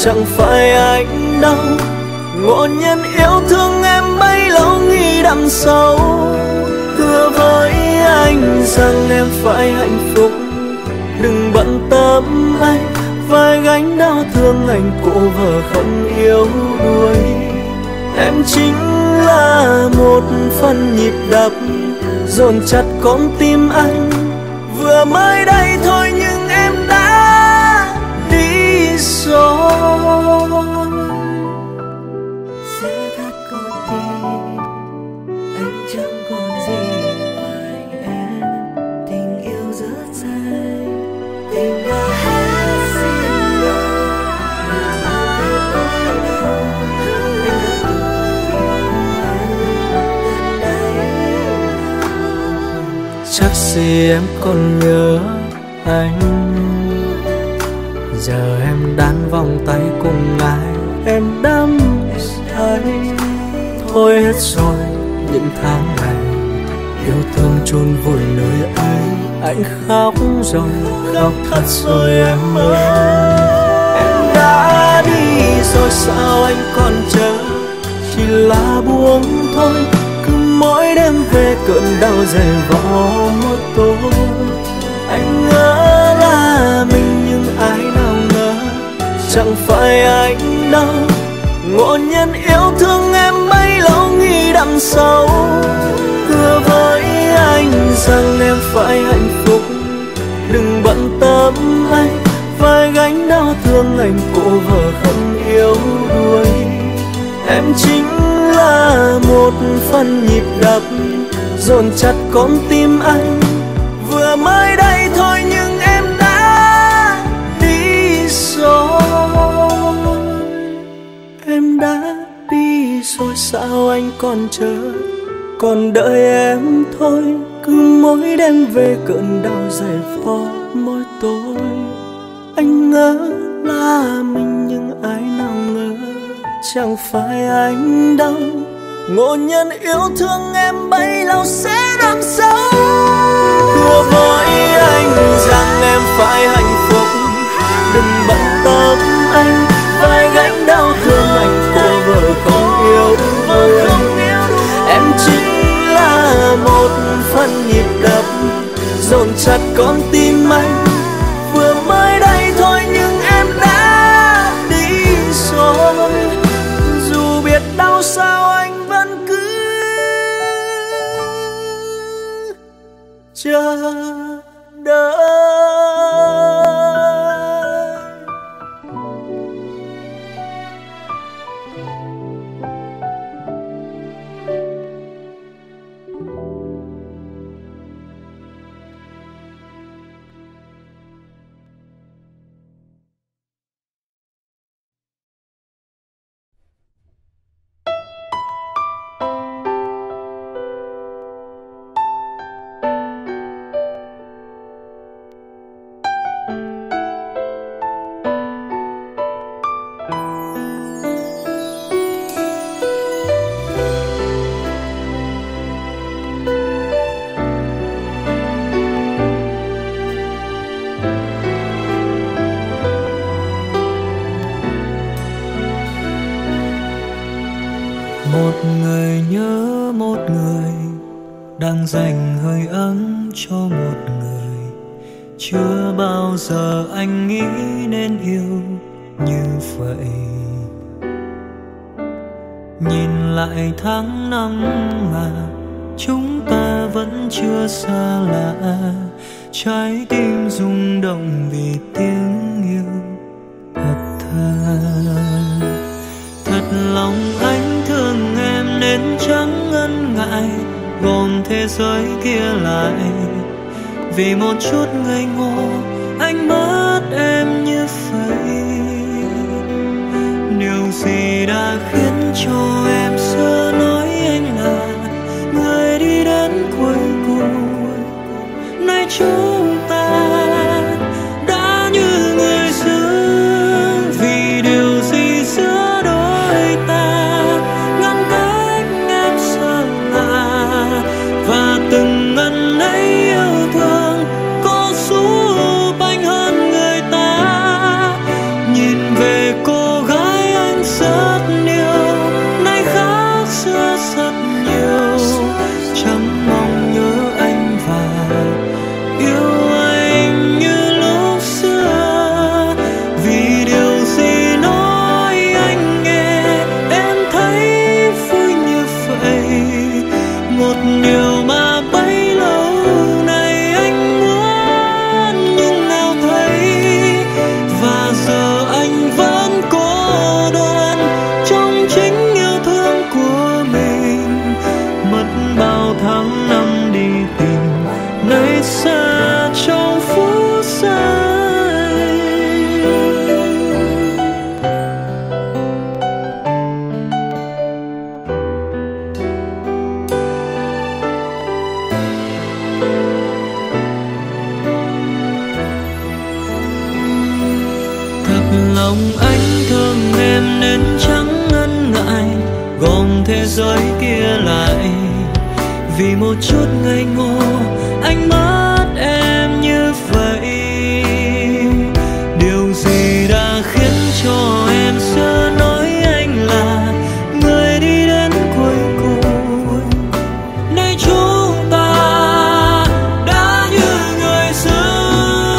chẳng phải anh đâu. Ngộ nhân yêu thương em bấy lâu nghĩ đằng sau. Hứa với anh rằng em phải hạnh phúc, đừng bận tâm anh vai gánh đau thương anh cô vợ không yếu đuối. Em chính là một phần nhịp đập dồn chặt con tim anh. Vừa mới đây thôi nhưng em đã đi rồi. Sẽ thắt con tim, anh chẳng còn gì ngoài em. Tình yêu rất dài, tình đã hết xin lỗi. Chắc gì em còn nhớ anh. Giờ em đan vòng tay cùng ai em đắm say. Thôi hết rồi những tháng ngày yêu thương chôn vùi nơi anh khóc rồi, khóc thật rồi em ơi. Em đã đi rồi sao anh còn chờ, chỉ là buông thôi. Cứ mỗi đêm về cơn đau dày vò mỗi tối. Anh ngỡ là mình nhưng ai nào ngờ chẳng phải anh đâu. Ngộ nhân yêu thương em bấy lâu nghĩ đằng sau. Hứa với anh rằng em phải hạnh phúc, đừng bận tâm anh vai gánh đau thương anh cô vợ không yếu đuối. Em chính là một phần nhịp đập dồn chặt con tim anh. Vừa mới đây thôi nhưng em đã đi rồi. Em đã đi rồi sao anh còn chờ, còn đợi em thôi. Cứ mỗi đêm về cơn đau dày vò mỗi tối. Anh ngỡ là mình nhưng ai nào ngờ chẳng phải anh đâu. Ngộ nhân yêu thương em bấy lâu sẽ đắm sâu. Hứa với anh rằng em phải hạnh phúc, đừng bận tâm anh vai gánh đau thương anh cô vợ không yêu đuối. Em chính là một phần nhịp đập dồn chặt con tim anh. Vừa mới đây thôi nhưng em đã đi rồi. Dù biết đau sao anh vẫn cứ chờ đợi. Một người nhớ một người, đang dành hơi ấm cho một người. Chưa bao giờ anh nghĩ nên yêu như vậy. Nhìn lại tháng năm mà chúng ta vẫn chưa xa lạ. Trái tim rung động vì tiếng yêu thật thà. Thật lòng anh thương em nên chẳng ngần ngại gom thế giới kia lại. Vì một chút ngây ngô anh mất em như vậy. Điều gì đã khiến cho em xưa nói anh là người đi đến cuối cùng. Nay chúng ta đã như người xưa. Vì điều gì giữa đôi ta ngăn cách em xa lạ. Và từng ngần ấy yêu thương có suốt lòng anh thương em nên chẳng ngần ngại gom thế giới kia lại. Vì một chút ngây ngô anh mất em như vậy. Điều gì đã khiến cho em xưa nói anh là người đi đến cuối cùng? Nay chúng ta đã như người xưa.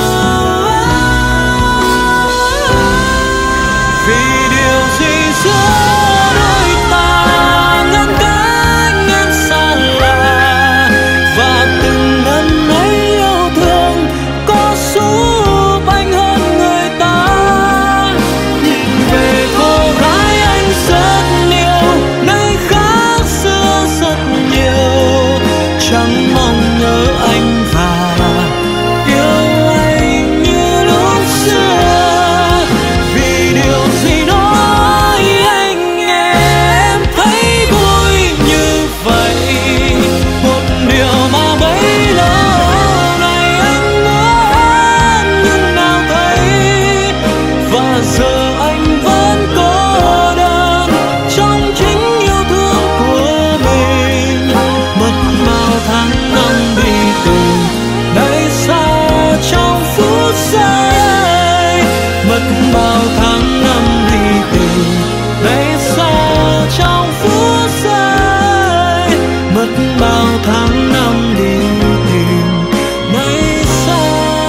Vì điều gì giữa đôi ta ngăn cách nên xa lạ, và từng lần ấy yêu thương có giúp anh hơn người ta. Nhìn về cô gái anh rất yêu, nay khác xưa rất nhiều. Chẳng mong nhớ anh và yêu anh như lúc xưa. Vì điều gì nói anh nghe em thấy vui như vậy. Một điều mà bấy lâu nay anh muốn nhưng nào thấy. Và giờ anh vẫn cô đơn trong chính yêu thương của mình. Mất bao tháng năm đi tìm nơi xa trong phút giây. Mất bao tháng năm đi tìm nơi xa trong phút giây. Mất bao tháng năm đi tìm nơi xa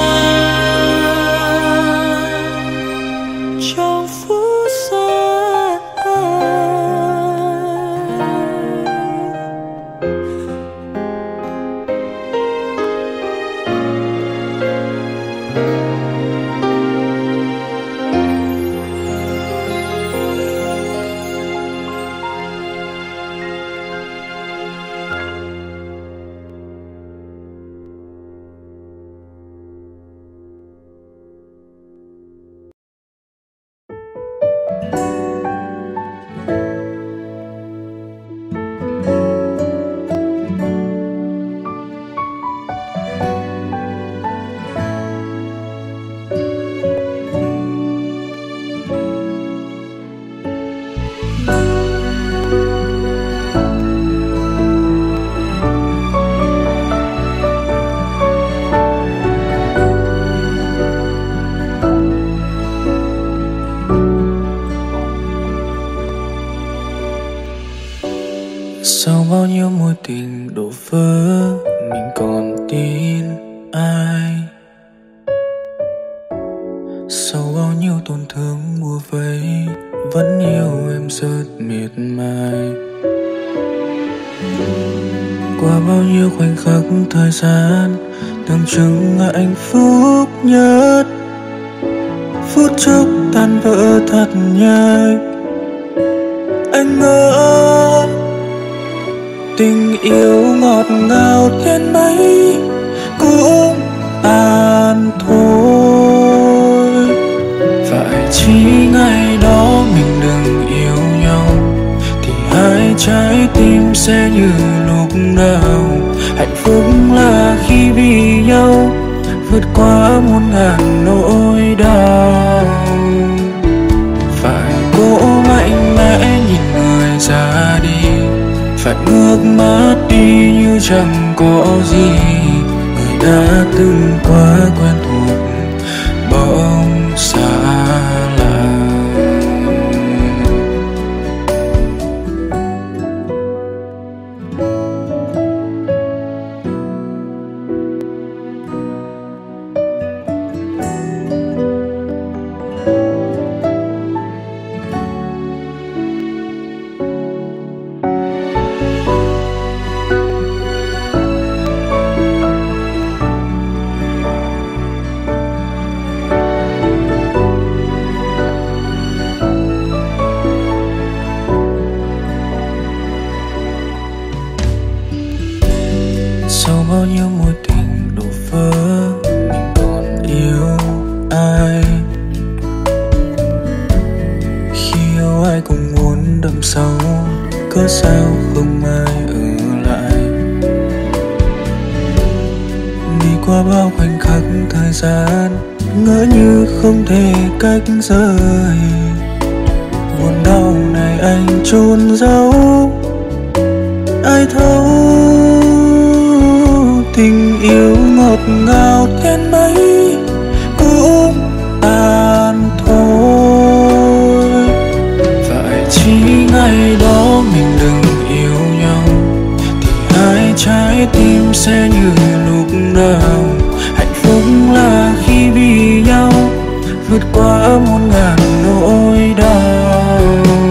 trong phút giây. Sau bao nhiêu mối tình đổ vỡ, mình còn tin ai? Sau bao nhiêu tổn thương bủa vây, vẫn yêu em rất miệt mài. Qua bao nhiêu khoảnh khắc thời gian, tưởng chừng là hạnh phúc nhất, phút chốc tan vỡ thật nhanh. Anh ngỡ tình yêu ngọt ngào đến mấy cũng tàn thôi. Phải chỉ ngày đó mình đừng yêu nhau, thì hai trái tim sẽ như lúc nào. Hạnh phúc là khi vì nhau vượt qua muôn ngàn nỗi đau. Phải cố mạnh mẽ nhìn người ra đi, phải ngước mắt đi như chẳng có gì. Người đã từng quá quen thuộc bỗng xa lạ. thời gian, ngỡ như không thể cách rời. Buồn đau này anh chôn giấu, ai thấu tình yêu ngọt ngào đến mấy cũng tàn thôi. Phải chỉ ngày đó mình đừng yêu nhau thì hai trái tim sẽ như lúc đầu. Hạnh phúc là khi vì nhau vượt qua muôn ngàn nỗi đau.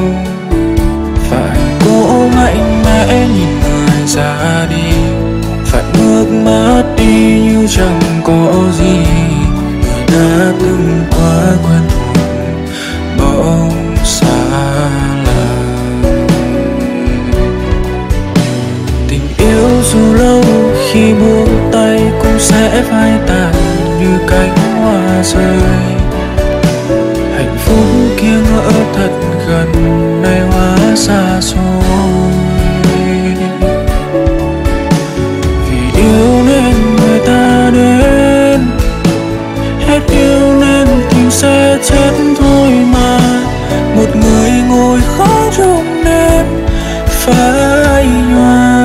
Phải cố mạnh mẽ nhìn người ra đi, phải bước mất đi như chẳng có gì. Người đã từng quá quen thuộc bỗng xa lạ. Tình yêu dù lâu khi buông tay cũng sẽ phai tàn như cánh hoa rơi. Hạnh phúc kia ngỡ thật gần, nay hóa xa xôi. Vì yêu nên người ta đến, hết yêu nên tình sẽ chết thôi mà. Một người ngồi khóc trong đêm phai nhòa.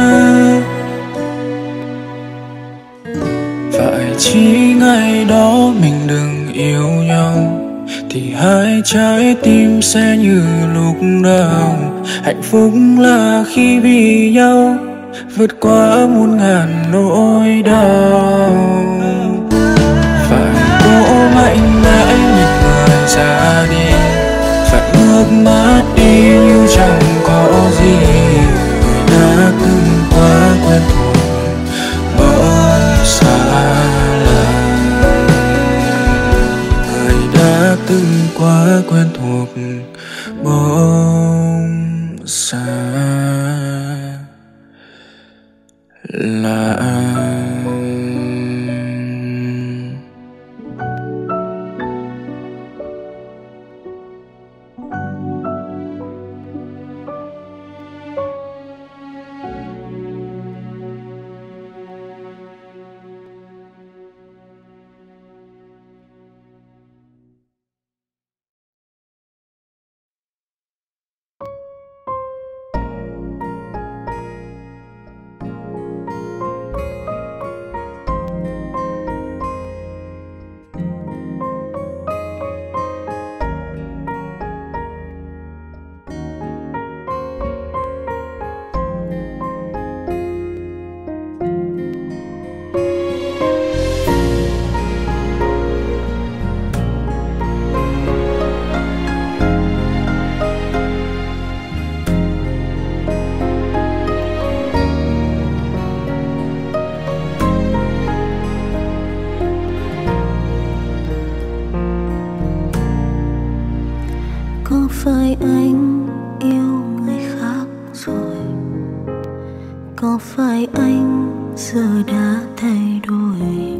Phải chỉ ngày đó mình đừng yêu nhau thì hai trái tim sẽ như lúc đầu. Hạnh phúc là khi vì nhau vượt qua muôn ngàn nỗi đau. Phải cố mạnh mẽ nhìn người ra đi, phải bước mất đi như chẳng có gì. Người đã từng quá quen thuộc bỗng xa lạ. Người đã từng quá quen thuộc bỗng xa lạ. Phải anh yêu người khác rồi, có phải anh giờ đã thay đổi?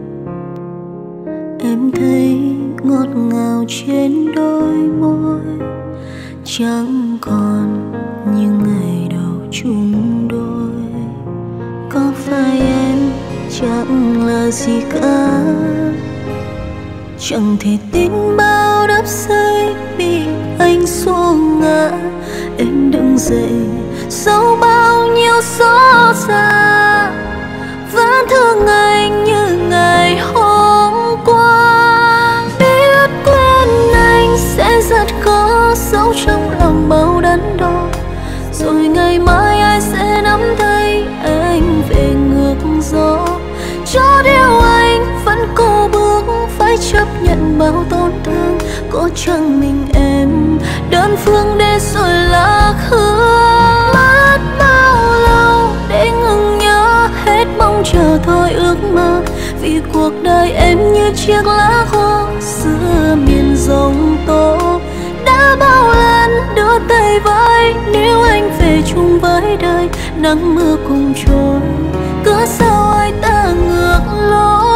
Em thấy ngọt ngào trên đôi môi, chẳng còn như ngày đầu chung đôi. Có phải em chẳng là gì cả, chẳng thể tin bao đắp xây bị anh xô ngã. Em đứng dậy sau bao nhiêu xót xa, vẫn thương anh như ngày hôm qua. Biết quên anh sẽ rất khó, giấu trong lòng bao đắn đo. Rồi ngày mai ai sẽ nắm tay anh về ngược gió. Chót yêu anh vẫn cố bước, phải chấp nhận bao tổn thương. Có chẳng mình em đơn phương để rồi lạc hương. Mất bao lâu để ngừng nhớ, hết mong chờ thôi ước mơ. Vì cuộc đời em như chiếc lá khô giữa miền giông tố. Đã bao lần đưa tay với, nếu anh về chung với đời, nắng mưa cùng trôi, cớ sao ai ta ngược lối.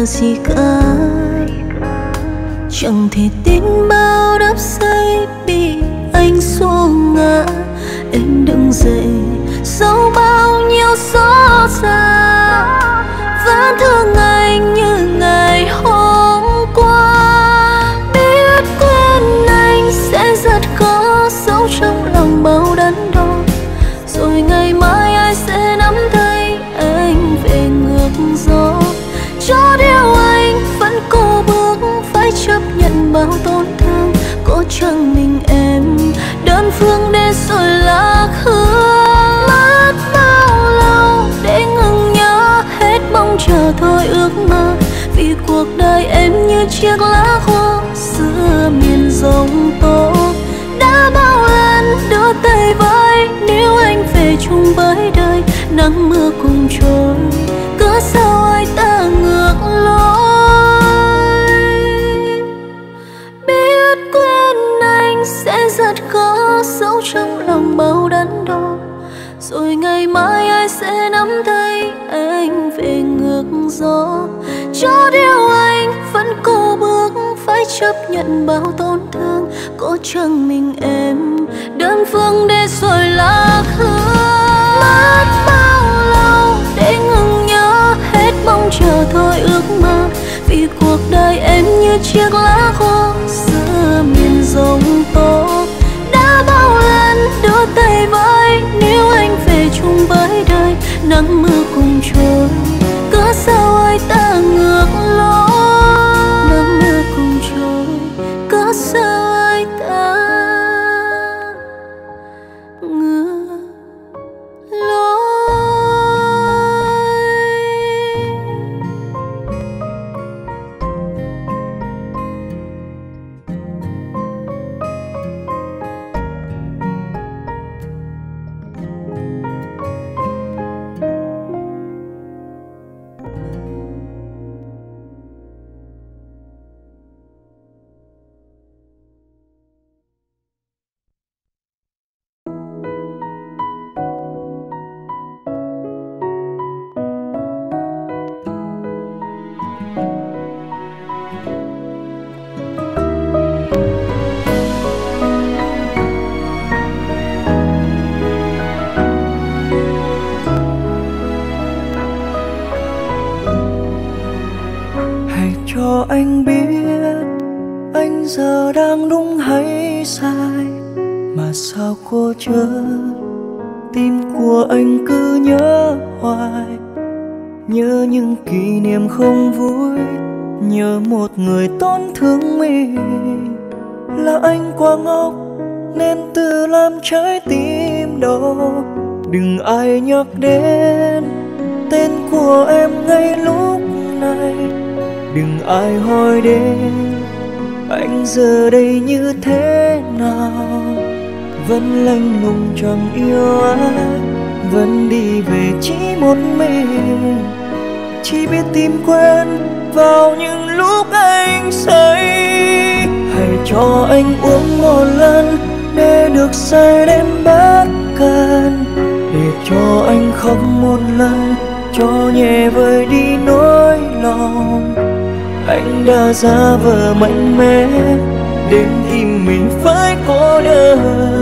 gì cả. Chẳng thể tin bao đắp xây bị anh xô ngã. Em đứng dậy sau bao nhiêu xót xa, vẫn thương anh như ngày hôm qua. Biết quên anh sẽ rất khó, giấu trong lòng bao đắn đo. Rồi ngày mai ai sẽ nắm tay anh về ngược gió. Cho điều anh vẫn cố bước, phải chấp nhận bao tổn thương. Có chăng mình em đơn phương để rồi lạc hương. Mất bao lâu để ngừng nhớ, hết mong chờ thôi ước mơ. Vì cuộc đời em như chiếc lá khô giữa miền giông tố. Đã bao lần đưa tay với, nếu anh về chung với đời. Nắng mưa cùng trôi, cớ sao ai ta ngược lối. Biết quên anh sẽ rất khó, giấu trong lòng bao đắn đo. Rồi ngày mai ai sẽ nắm tay anh về ngược gió. Cho điều anh vẫn cố bước, phải chấp nhận bao tổn thương. Có chăng mình em đơn phương để rồi lạc hương. Mất bao lâu để ngừng nhớ, hết mong chờ thôi ước mơ. Vì cuộc đời em như chiếc lá khô giữa miền giông tố. Đã bao lần đưa tay với, nếu anh về chung với đời. Nắng mưa cùng trôi, cớ sao ai ta ngược lối. Nắng mưa cùng trôi, cớ sao ai ta ngược lối. Cho anh biết anh giờ đang đúng hay sai, mà sao cô chớ tim của anh cứ nhớ hoài. Nhớ những kỷ niệm không vui, nhớ một người tổn thương mình. Là anh quá ngốc nên tự làm trái tim đau. Đừng ai nhắc đến tên của em ngay lúc này. Đừng ai hỏi đến anh giờ đây như thế nào. Vẫn lạnh lùng chẳng yêu ai, vẫn đi về chỉ một mình. Chỉ biết tìm quên vào những lúc anh say. Hãy cho anh uống một lần để được say đến bất cần. Để cho anh khóc một lần, cho nhẹ vơi đi nỗi lòng. Anh đã giả vờ mạnh mẽ đến tim mình phải cô đơn.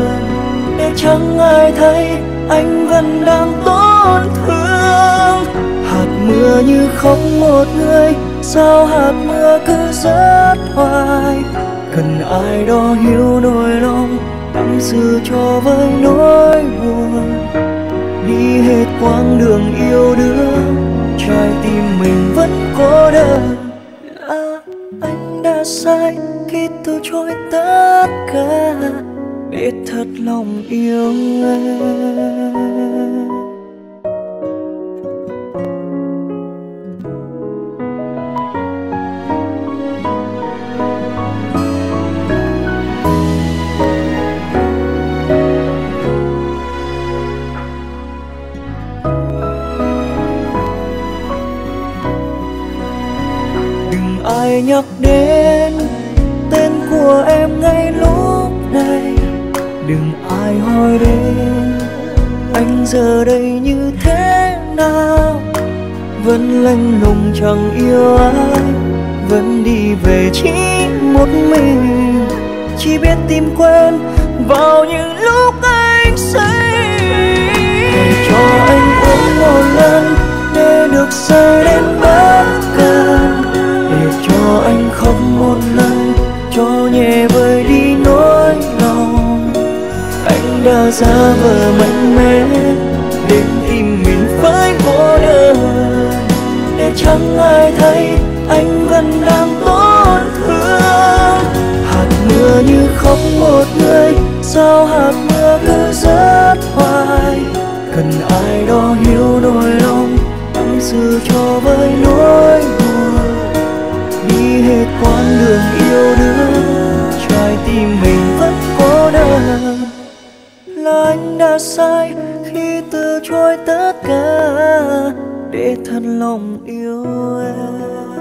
Để chẳng ai thấy anh vẫn đang tổn thương. Hạt mưa như khóc một người, sao hạt mưa cứ rớt hoài. Cần ai đó hiểu nỗi lòng, tâm sự cho với nỗi buồn. Đi hết quãng đường yêu đương, trái tim mình vẫn cô đơn. Là anh đã sai khi từ chối tất cả để thật lòng yêu em. Ai nhắc đến tên của em ngay lúc này. Đừng ai hỏi đến anh giờ đây như thế nào. vẫn lạnh lùng chẳng yêu ai, vẫn đi về chỉ một mình, chỉ biết tìm quên vào những lúc anh say. Để cho anh uống một lần để được say đến bất cần, để cho anh khóc một lần cho nhẹ vơi đi nỗi lòng. Anh đã giả vờ mạnh mẽ đến tìm mình phải cô đơn, để chẳng ai thấy anh vẫn đang tổn thương. Hạt mưa như khóc một người, sao hạt mưa cứ rớt hoài. Cần ai đó hiểu nỗi lòng, tâm sự cho với nỗi buồn. Đi hết quãng đường yêu đương, trái tim mình vẫn cô đơn. Là anh đã sai khi từ chối tất cả để thật lòng yêu em.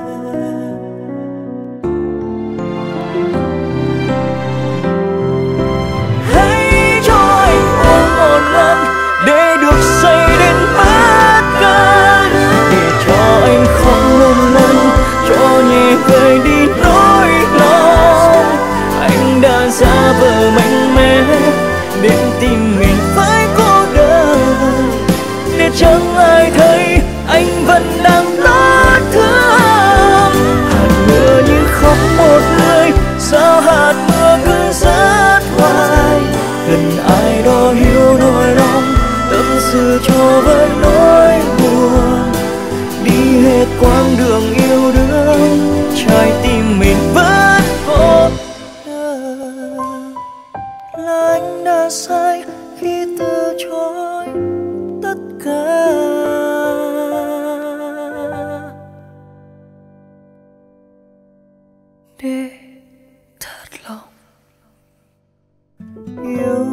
Hãy cho anh uống một lần để được say đến mất cân, để cho anh khóc một lần cho nhẹ vơi đi nỗi lòng. Anh đã giả vờ mạnh mẽ đến tìm mình phải cô đơn, để chẳng ai thấy anh vẫn đang tổn thương. Hạt mưa như khóc một người, sao hạt mưa cứ rớt hoài. Cần ai đó hiểu nỗi lòng, tâm sự cho với nỗi buồn. Đi hết quãng đường yêu đương, trái tim mình vẫn cô đơn. Là anh đã sai khi từ chối tất cả để thật lòng yêu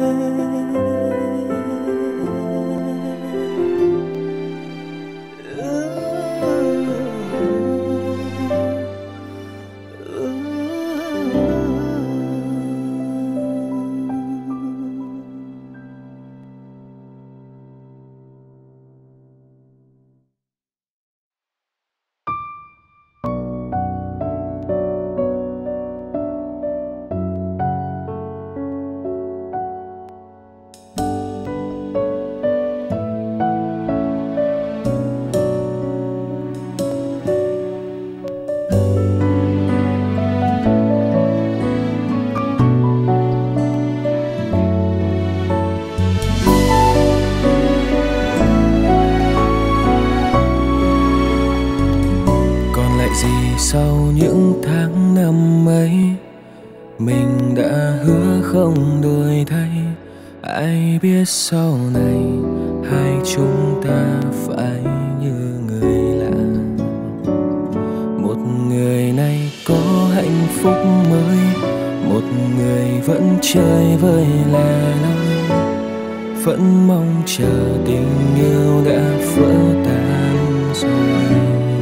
sau những tháng năm ấy. Mình đã hứa không đổi thay, ai biết sau này hai chúng ta phải như người lạ. Một người này có hạnh phúc mới, một người vẫn chơi vơi lẻ loi, vẫn mong chờ tình yêu đã vỡ tan rồi.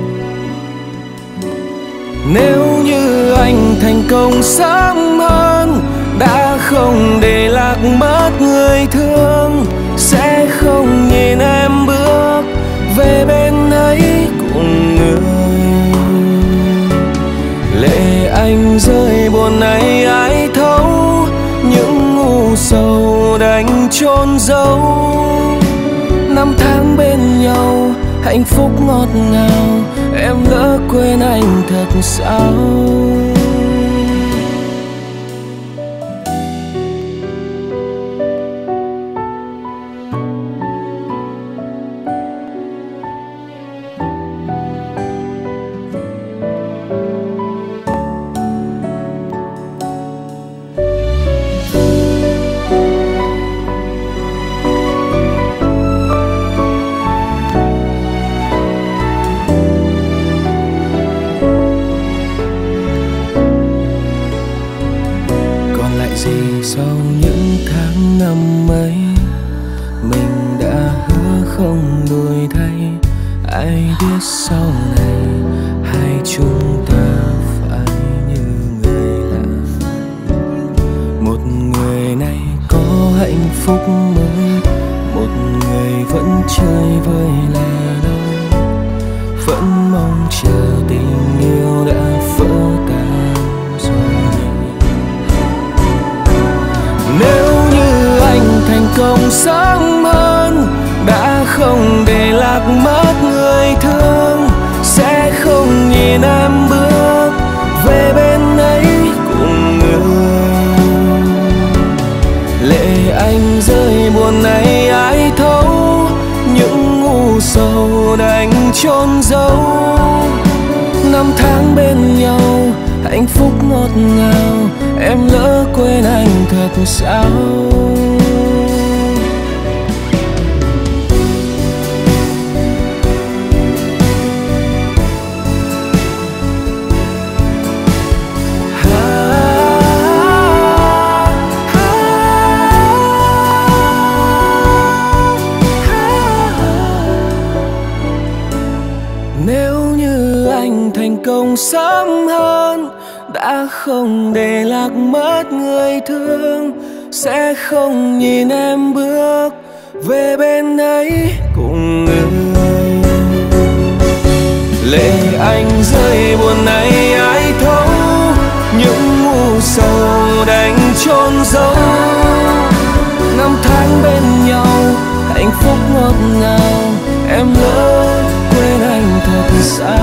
Nếu như anh thành công sớm hơn, đã không để lạc mất người thương, sẽ không nhìn em bước về bên ấy cùng người. Lệ anh rơi buồn này ai thấu, những ngu sầu đành chôn giấu. Năm tháng bên nhau hạnh phúc ngọt ngào, em lỡ quên anh thật sao? Sau những tháng năm ấy, mình đã hứa không đổi thay, ai biết sau này hai chúng ta phải như người lạ. Một người này có hạnh phúc mới, một người vẫn chơi vơi lẻ loi, công sớm hơn, đã không để lạc mất người thương, sẽ không nhìn em bước về bên ấy cùng người. Lệ anh rơi buồn này ai thấu, những u sầu đành chôn giấu. Năm tháng bên nhau hạnh phúc ngọt ngào, em lỡ quên anh thật sao? Nếu như anh thành công sớm hơn, đã không để lạc mất người thương, sẽ không nhìn em bước về bên ấy cùng người. Lệ anh rơi buồn này ai thấu, những u sầu đành chôn giấu. Năm tháng bên nhau hạnh phúc ngọt ngào, em lỡ quên anh thật sao?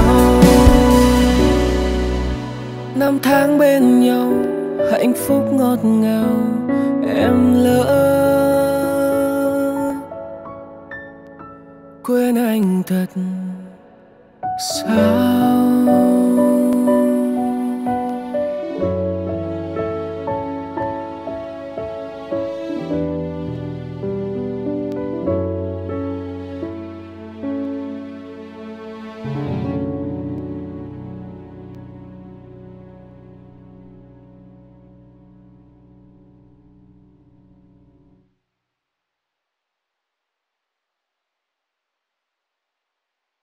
Năm tháng bên nhau hạnh phúc ngọt ngào, em lỡ quên anh thật